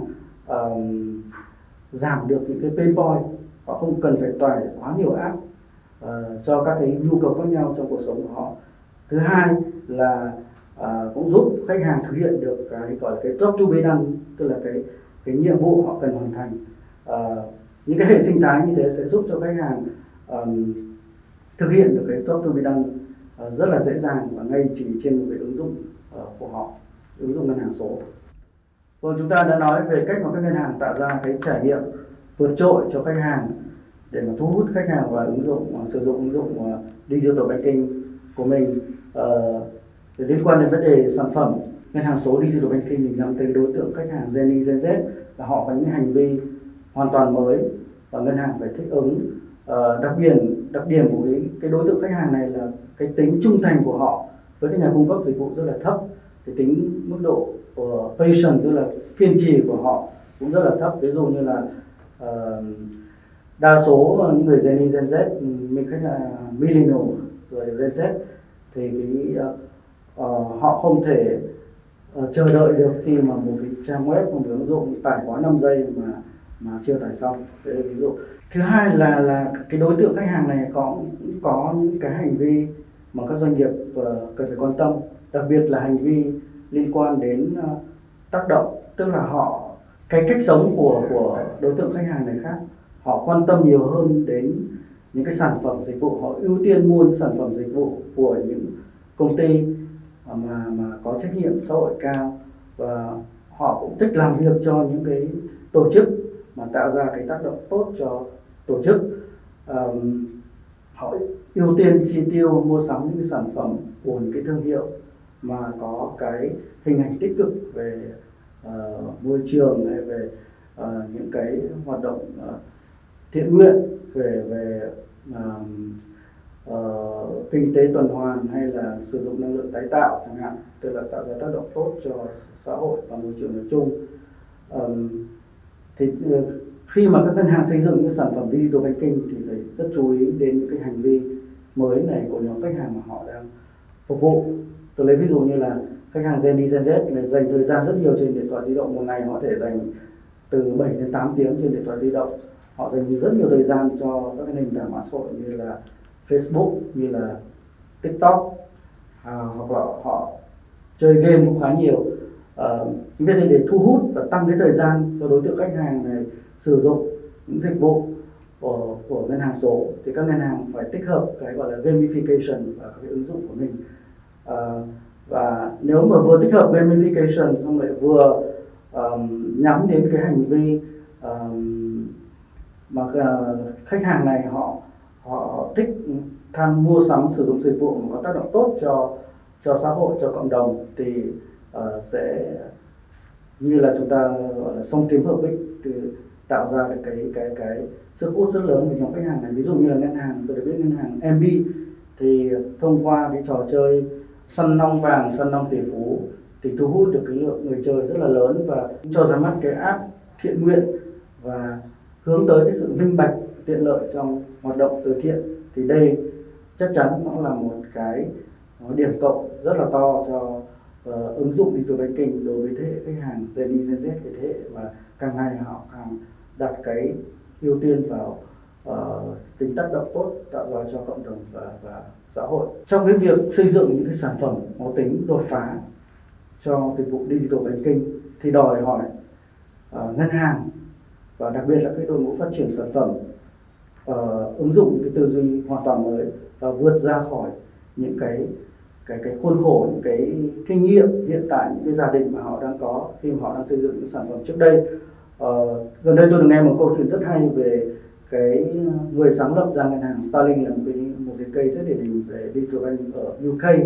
giảm được những cái pain point, họ không cần phải tải quá nhiều app cho các cái nhu cầu khác nhau trong cuộc sống của họ. Thứ hai là cũng giúp khách hàng thực hiện được cái gọi là cái job to be done, tức là cái nhiệm vụ họ cần hoàn thành. Những cái hệ sinh thái như thế sẽ giúp cho khách hàng thực hiện được cái job to be done rất là dễ dàng và ngay chỉ trên một cái ứng dụng của họ, ứng dụng ngân hàng số. Rồi chúng ta đã nói về cách mà các ngân hàng tạo ra cái trải nghiệm vượt trội cho khách hàng để mà thu hút khách hàng vào sử dụng ứng dụng Digital Banking của mình. Liên quan đến vấn đề sản phẩm, ngân hàng số Digital Banking mình nhắm tới đối tượng khách hàng Gen Y, Gen Z là họ có những hành vi hoàn toàn mới và ngân hàng phải thích ứng. Đặc điểm của cái đối tượng khách hàng này là cái tính trung thành của họ với các nhà cung cấp dịch vụ rất là thấp. Cái tính mức độ patient, tức là kiên trì của họ cũng rất là thấp. Ví dụ như là đa số những người Gen Y, Gen Z, mình khách hàng millennial rồi Gen Z thì họ không thể chờ đợi được khi mà một cái trang web, một cái ứng dụng tải quá 5 giây mà chưa tải xong. Đấy là ví dụ. Thứ hai là cái đối tượng khách hàng này có những cái hành vi mà các doanh nghiệp cần phải quan tâm, đặc biệt là hành vi liên quan đến tác động, tức là cái cách sống của đối tượng khách hàng này khác. Họ quan tâm nhiều hơn đến những cái sản phẩm dịch vụ, họ ưu tiên mua những sản phẩm dịch vụ của những công ty mà có trách nhiệm xã hội cao, và họ cũng thích làm việc cho những cái tổ chức mà tạo ra cái tác động tốt cho tổ chức. Họ ưu tiên chi tiêu mua sắm những cái sản phẩm của những cái thương hiệu mà có cái hình ảnh tích cực về môi trường hay về những cái hoạt động thiện nguyện, về kinh tế tuần hoàn hay là sử dụng năng lượng tái tạo chẳng hạn, tức là tạo ra tác động tốt cho xã hội và môi trường nói chung. Thì khi mà các ngân hàng xây dựng những sản phẩm Digital Banking thì phải rất chú ý đến những cái hành vi mới này của nhóm khách hàng mà họ đang phục vụ. Tôi lấy ví dụ như là khách hàng Gen Y, Gen Z là dành thời gian rất nhiều trên điện thoại di động. Một ngày họ có thể dành từ 7 đến 8 tiếng trên điện thoại di động. Họ dành rất nhiều thời gian cho các cái nền tảng mạng xã hội như là Facebook, như là TikTok, hoặc là họ chơi game cũng khá nhiều. Chính vì thế để thu hút và tăng cái thời gian cho đối tượng khách hàng này sử dụng những dịch vụ của ngân hàng số thì các ngân hàng phải tích hợp cái gọi là gamification vào các cái ứng dụng của mình. Và nếu mà vừa tích hợp gamification xong lại vừa nhắm đến cái hành vi mà khách hàng này họ thích mua sắm sử dụng dịch vụ mà có tác động tốt cho xã hội, cho cộng đồng, thì sẽ như là chúng ta gọi là song kiếm hợp ích, từ tạo ra được cái sức hút rất lớn với nhóm khách hàng này. Ví dụ như là ngân hàng, tôi đã biết ngân hàng MB thì thông qua cái trò chơi săn long vàng, săn long tỷ phú thì thu hút được cái lượng người chơi rất là lớn và cho ra mắt cái app thiện nguyện và hướng tới cái sự minh bạch, tiện lợi trong hoạt động từ thiện. Thì đây chắc chắn nó là một cái điểm cộng rất là to cho ứng dụng digital banking đối với thế hệ khách hàng Gen Y, Gen Z, cái thế hệ mà càng ngày họ càng đặt cái ưu tiên vào tính tác động tốt tạo ra cho cộng đồng và xã hội. Trong cái việc xây dựng những cái sản phẩm có tính đột phá cho dịch vụ digital banking thì đòi hỏi ngân hàng và đặc biệt là cái đội ngũ phát triển sản phẩm ứng dụng những cái tư duy hoàn toàn mới và vượt ra khỏi những cái khuôn khổ, những cái kinh nghiệm hiện tại, những cái giả định mà họ đang có khi mà họ đang xây dựng những sản phẩm trước đây. Gần đây tôi được nghe một câu chuyện rất hay về cái người sáng lập ra ngân hàng Starling, là một cái case rất điển hình về digital banking ở UK.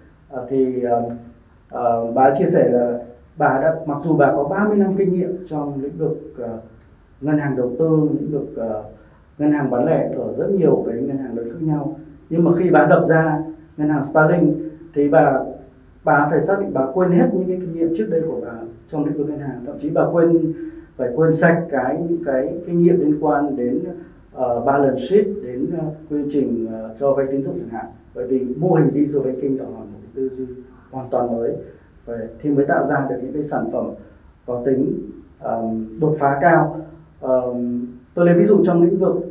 Bà chia sẻ là mặc dù bà có 30 năm kinh nghiệm trong lĩnh vực ngân hàng đầu tư, lĩnh vực ngân hàng bán lẻ ở rất nhiều cái ngân hàng lớn khác nhau, nhưng mà khi bà lập ra ngân hàng Starling thì bà phải xác định bà quên hết những cái kinh nghiệm trước đây của bà trong lĩnh vực ngân hàng, thậm chí bà phải quên sạch những cái kinh nghiệm liên quan đến balance sheet, đến quy trình cho vay tín dụng chẳng hạn, bởi vì mô hình digital banking đòi hỏi một cái tư duy hoàn toàn mới thì mới tạo ra được những cái sản phẩm có tính đột phá cao. Tôi lấy ví dụ trong lĩnh vực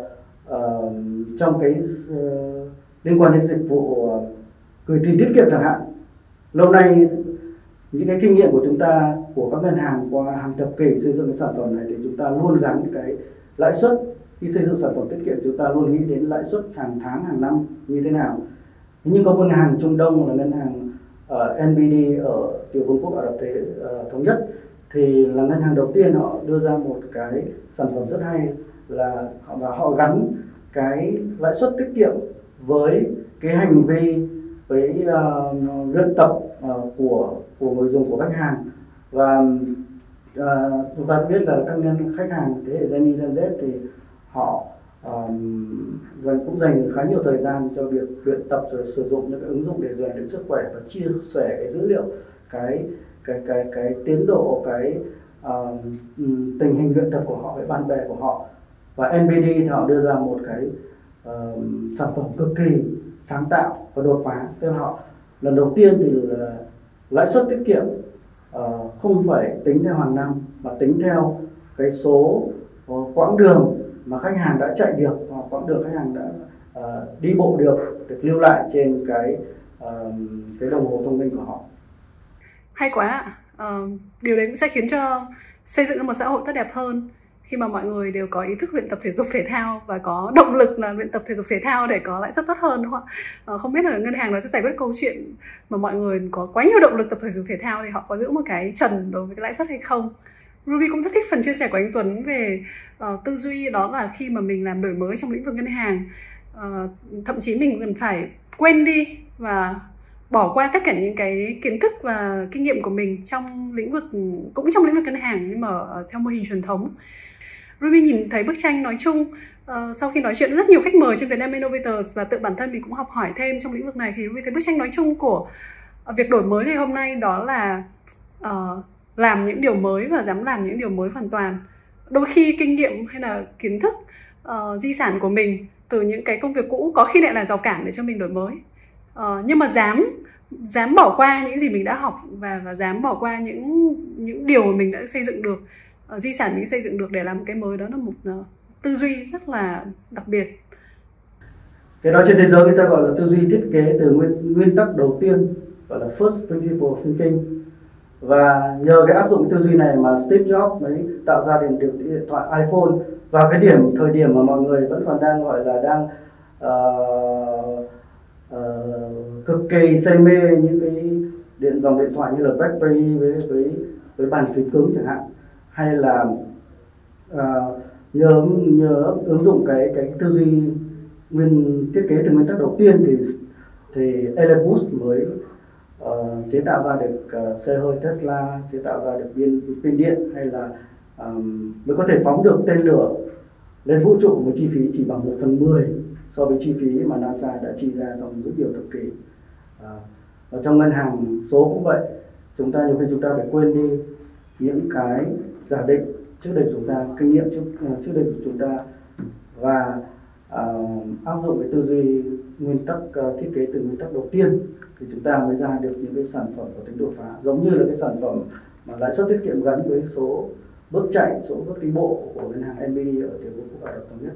trong cái liên quan đến dịch vụ gửi tiền tiết kiệm chẳng hạn. Lâu nay những cái kinh nghiệm của chúng ta, của các ngân hàng qua hàng thập kỷ xây dựng cái sản phẩm này, thì chúng ta luôn gắn cái lãi suất. Khi xây dựng sản phẩm tiết kiệm chúng ta luôn nghĩ đến lãi suất hàng tháng, hàng năm như thế nào. Nhưng có một ngân hàng Trung Đông là ngân hàng NBD ở Tiểu Vương quốc Ả Rập Thống Nhất, thì là ngân hàng đầu tiên họ đưa ra một cái sản phẩm rất hay là họ gắn cái lãi suất tiết kiệm với cái hành vi, với luyện tập của người dùng, của khách hàng. Và chúng ta biết là các khách hàng thế hệ Gen Y, Gen Z thì họ cũng dành khá nhiều thời gian cho việc luyện tập rồi sử dụng những cái ứng dụng để rèn luyện sức khỏe và chia sẻ cái dữ liệu, cái tiến độ, cái tình hình luyện tập của họ với bạn bè của họ. Và NBD thì họ đưa ra một cái sản phẩm cực kỳ sáng tạo và đột phá. Tức là họ lần đầu tiên thì là lãi suất tiết kiệm không phải tính theo hàng năm mà tính theo cái số quãng đường mà khách hàng đã chạy được, hoặc quãng đường khách hàng đã đi bộ được lưu lại trên cái đồng hồ thông minh của họ. Hay quá. Điều đấy cũng sẽ khiến cho xây dựng một xã hội tốt đẹp hơn khi mà mọi người đều có ý thức luyện tập thể dục thể thao và có động lực là luyện tập thể dục thể thao để có lãi suất tốt hơn, đúng không ạ? Không biết là ngân hàng nó sẽ giải quyết câu chuyện mà mọi người có quá nhiều động lực tập thể dục thể thao thì họ có giữ một cái trần đối với cái lãi suất hay không. Ruby cũng rất thích phần chia sẻ của anh Tuấn về tư duy, đó là khi mà mình làm đổi mới trong lĩnh vực ngân hàng, thậm chí mình cần phải quên đi và bỏ qua tất cả những cái kiến thức và kinh nghiệm của mình trong lĩnh vực ngân hàng, nhưng mà theo mô hình truyền thống. Ruby nhìn thấy bức tranh nói chung sau khi nói chuyện với rất nhiều khách mời trên Vietnam Innovators và tự bản thân mình cũng học hỏi thêm trong lĩnh vực này, thì Ruby thấy bức tranh nói chung của việc đổi mới ngày hôm nay đó là làm những điều mới và dám làm những điều mới hoàn toàn. Đôi khi kinh nghiệm hay là kiến thức, di sản của mình từ những cái công việc cũ có khi lại là rào cản để cho mình đổi mới. Nhưng mà dám bỏ qua những gì mình đã học và dám bỏ qua những điều mà mình đã xây dựng được, di sản mình xây dựng được để làm một cái mới, đó là một tư duy rất là đặc biệt. Cái đó trên thế giới người ta gọi là tư duy thiết kế từ nguyên tắc đầu tiên, gọi là first principle of thinking. Và nhờ cái áp dụng tư duy này mà Steve Jobs mới tạo ra được điện thoại iPhone vào cái thời điểm mà mọi người vẫn còn đang gọi là cực kỳ say mê những cái dòng điện thoại như là BlackBerry với bàn phím cứng chẳng hạn, hay là nhờ ứng dụng cái tư duy thiết kế từ nguyên tắc đầu tiên thì Elon Musk mới chế tạo ra được xe hơi Tesla, chế tạo ra được pin điện, hay là mới có thể phóng được tên lửa lên vũ trụ với chi phí chỉ bằng 1/10 so với chi phí mà NASA đã chi ra trong rất nhiều thập kỷ. Ở trong ngân hàng số cũng vậy, nhiều khi chúng ta phải quên đi những cái giả định trước đây của chúng ta, kinh nghiệm trước đây của chúng ta, và áp dụng cái tư duy nguyên tắc thiết kế từ nguyên tắc đầu tiên thì chúng ta mới ra được những cái sản phẩm có tính đột phá, giống như là cái sản phẩm mà lãi suất tiết kiệm gắn với số bước chạy, số bước đi bộ của ngân hàng NBD ở tiểu vương quốc Ả Rập Thống Nhất.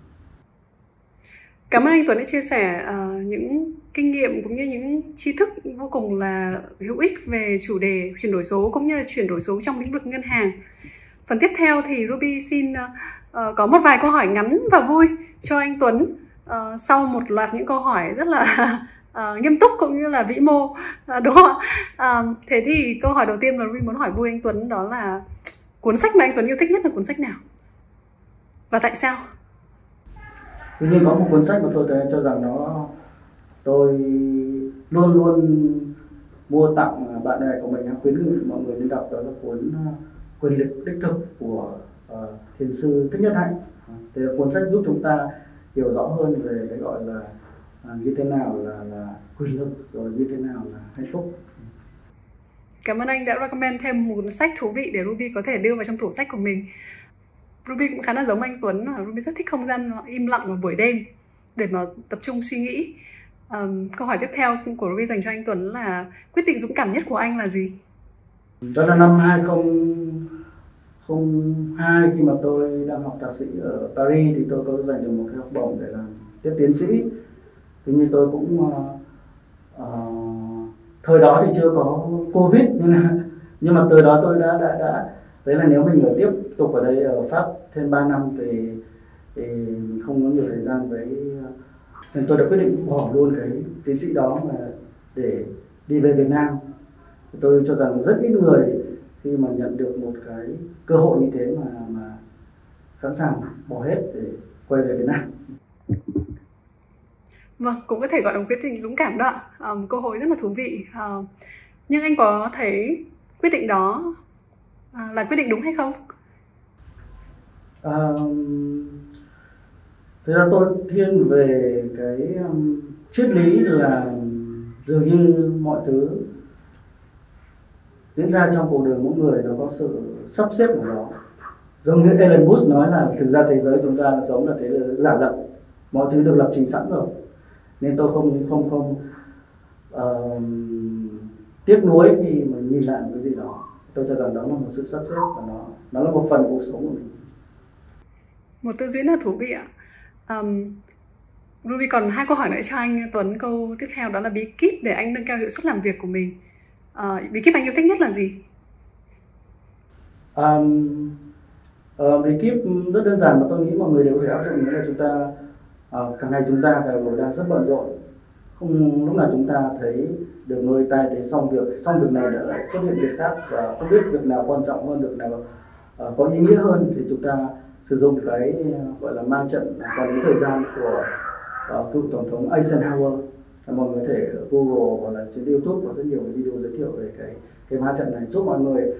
Cảm ơn anh Tuấn đã chia sẻ những kinh nghiệm cũng như những tri thức vô cùng là hữu ích về chủ đề chuyển đổi số cũng như là chuyển đổi số trong lĩnh vực ngân hàng. Phần tiếp theo thì Ruby xin có một vài câu hỏi ngắn và vui cho anh Tuấn sau một loạt những câu hỏi rất là nghiêm túc cũng như là vĩ mô, đúng không ạ? Thế thì câu hỏi đầu tiên mà Ruby muốn hỏi vui anh Tuấn đó là cuốn sách mà anh Tuấn yêu thích nhất là cuốn sách nào? Và tại sao? Tuy nhiên có một cuốn sách mà tôi cho rằng tôi luôn luôn mua tặng bạn bè của mình, khuyến nghị mọi người nên đọc, đó là cuốn Quyền lực đích thực của thiền sư Thích Nhất Hạnh. Thì cuốn sách giúp chúng ta hiểu rõ hơn về cái gọi là như thế nào là quyền lực, rồi như thế nào là hạnh phúc. Cảm ơn anh đã recommend thêm một cuốn sách thú vị để Ruby có thể đưa vào trong tủ sách của mình. Ruby cũng khá là giống anh Tuấn, Ruby rất thích không gian im lặng vào buổi đêm để mà tập trung suy nghĩ. Câu hỏi tiếp theo của Ruby dành cho anh Tuấn là quyết định dũng cảm nhất của anh là gì? Đó là năm 2002 khi mà tôi đang học thạc sĩ ở Paris thì tôi có giành được một cái học bổng để làm tiếp tiến sĩ. Tuy nhiên tôi cũng thời đó thì chưa có Covid nhưng mà từ đó tôi đã đấy là nếu mình ở tiếp tục ở đây ở Pháp thêm 3 năm thì không có nhiều thời gian với, nên tôi đã quyết định bỏ luôn cái tiến sĩ đó mà để đi về Việt Nam. Tôi cho rằng rất ít người khi mà nhận được một cái cơ hội như thế mà sẵn sàng bỏ hết để quay về Việt Nam. Vâng, cũng có thể gọi là một quyết định dũng cảm đó, một cơ hội rất là thú vị. Nhưng anh có thấy quyết định đó là quyết định đúng hay không? Thực ra tôi thiên về cái triết lý là dường như mọi thứ diễn ra trong cuộc đời mỗi người nó có sự sắp xếp của nó. Giống như Elon Musk nói là thực ra thế giới chúng ta sống là thế giới giả lập, mọi thứ được lập trình sẵn rồi. Nên tôi không tiếc nuối khi mà nhìn lại một cái gì đó. Tôi cho rằng đó là một sự sắp xếp và nó là một phần cuộc sống của mình. Một tư duy rất là thú vị ạ. Ruby còn 2 câu hỏi nữa cho anh Tuấn. Câu tiếp theo đó là bí kíp để anh nâng cao hiệu suất làm việc của mình. Bí kíp anh yêu thích nhất là gì? Bí kíp rất đơn giản mà tôi nghĩ mọi người đều có thể áp dụng, đó là chúng ta càng ngày chúng ta càng đang rất bận rộn, không lúc nào chúng ta thấy được nơi tay thấy xong việc này đã lại xuất hiện việc khác, và không biết việc nào quan trọng hơn, việc nào có ý nghĩa hơn, thì chúng ta sử dụng cái gọi là ma trận quản lý thời gian của cựu tổng thống Eisenhower. Mọi người có thể Google hoặc là trên YouTube có rất nhiều video giới thiệu về cái ma trận này, giúp mọi người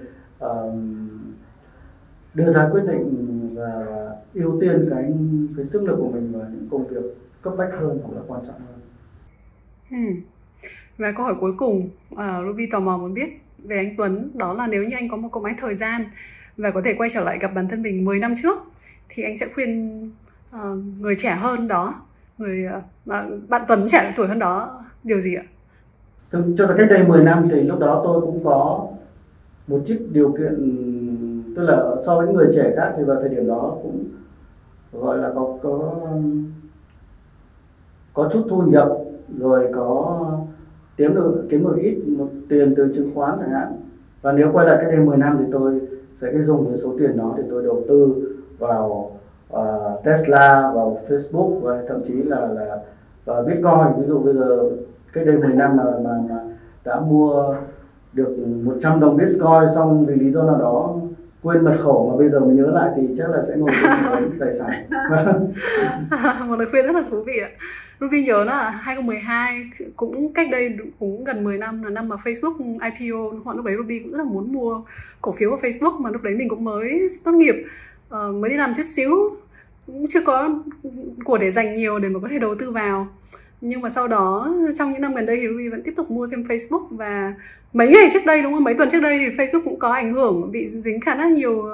đưa ra quyết định và ưu tiên cái sức lực của mình vào những công việc cấp bách hơn hoặc là quan trọng hơn. Và câu hỏi cuối cùng, Ruby tò mò muốn biết về anh Tuấn, đó là nếu như anh có một cỗ máy thời gian và có thể quay trở lại gặp bản thân mình 10 năm trước thì anh sẽ khuyên người trẻ hơn đó, bạn Tuấn trẻ tuổi hơn đó điều gì ạ? Tôi cho rằng cách đây 10 năm thì lúc đó tôi cũng có một chút điều kiện, tức là so với những người trẻ khác thì vào thời điểm đó cũng gọi là có chút thu nhập, rồi có kiếm được ít một tiền từ chứng khoán chẳng hạn. Và nếu quay lại cách đây 10 năm thì tôi sẽ dùng cái số tiền đó để tôi đầu tư vào Tesla, vào Facebook và thậm chí là vào Bitcoin. Ví dụ bây giờ cách đây 10 năm mà đã mua được 100 đồng Bitcoin, xong vì lý do nào đó quên mật khẩu mà bây giờ mới nhớ lại thì chắc là sẽ ngồi với tài sản. Một lời khuyên rất là thú vị ạ. Ruby nhớ là 2012, cũng cách đây cũng gần 10 năm, là năm mà Facebook IPO. Hoặc lúc đấy Ruby cũng rất là muốn mua cổ phiếu của Facebook, mà lúc đấy mình cũng mới tốt nghiệp, mới đi làm chút xíu, cũng chưa có của để dành nhiều để mà có thể đầu tư vào. Nhưng mà sau đó trong những năm gần đây thì Ruby vẫn tiếp tục mua thêm Facebook. Và mấy ngày trước đây, đúng không, mấy tuần trước đây thì Facebook cũng có ảnh hưởng, bị dính khá là nhiều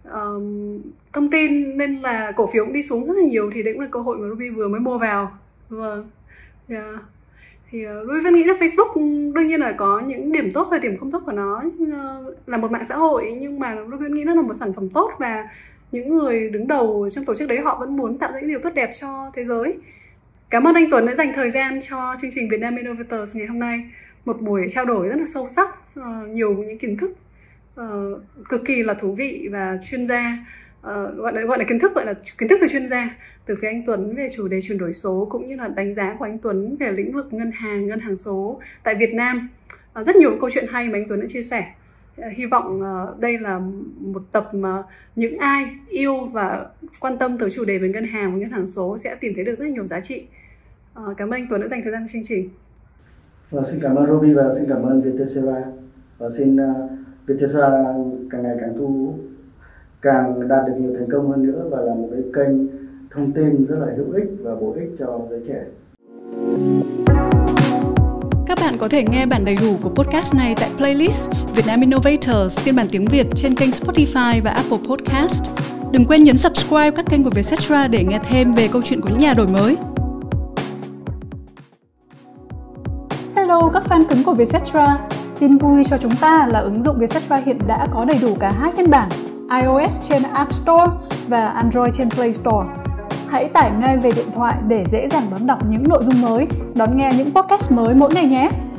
thông tin, nên là cổ phiếu cũng đi xuống rất là nhiều, thì đấy cũng là cơ hội mà Ruby vừa mới mua vào. Vâng. Thì Ruby vẫn nghĩ là Facebook đương nhiên là có những điểm tốt và điểm không tốt của nó, là một mạng xã hội, nhưng mà Ruby vẫn nghĩ nó là một sản phẩm tốt, và những người đứng đầu trong tổ chức đấy họ vẫn muốn tạo ra những điều tốt đẹp cho thế giới. Cảm ơn anh Tuấn đã dành thời gian cho chương trình Vietnam Innovators ngày hôm nay. Một buổi trao đổi rất là sâu sắc, nhiều những kiến thức cực kỳ là thú vị và chuyên gia, gọi là kiến thức từ chuyên gia từ phía anh Tuấn về chủ đề chuyển đổi số, cũng như là đánh giá của anh Tuấn về lĩnh vực ngân hàng số tại Việt Nam. Rất nhiều câu chuyện hay mà anh Tuấn đã chia sẻ. Hy vọng đây là một tập mà những ai yêu và quan tâm tới chủ đề về ngân hàng và ngân hàng số sẽ tìm thấy được rất nhiều giá trị. Cảm ơn anh Tuấn đã dành thời gian cho chương trình. Xin cảm ơn Ruby và xin cảm ơn Viettelcom, và xin Viettelcom càng ngày càng càng đạt được nhiều thành công hơn nữa, và là một cái kênh thông tin rất là hữu ích và bổ ích cho giới trẻ. Các bạn có thể nghe bản đầy đủ của podcast này tại playlist Vietnam Innovators phiên bản tiếng Việt trên kênh Spotify và Apple Podcast. Đừng quên nhấn subscribe các kênh của Vietcetera để nghe thêm về câu chuyện của những nhà đổi mới. Hello các fan cứng của Vietcetera. Tin vui cho chúng ta là ứng dụng Vietcetera hiện đã có đầy đủ cả hai phiên bản, iOS trên App Store và Android trên Play Store. Hãy tải ngay về điện thoại để dễ dàng đón đọc những nội dung mới, đón nghe những podcast mới mỗi ngày nhé!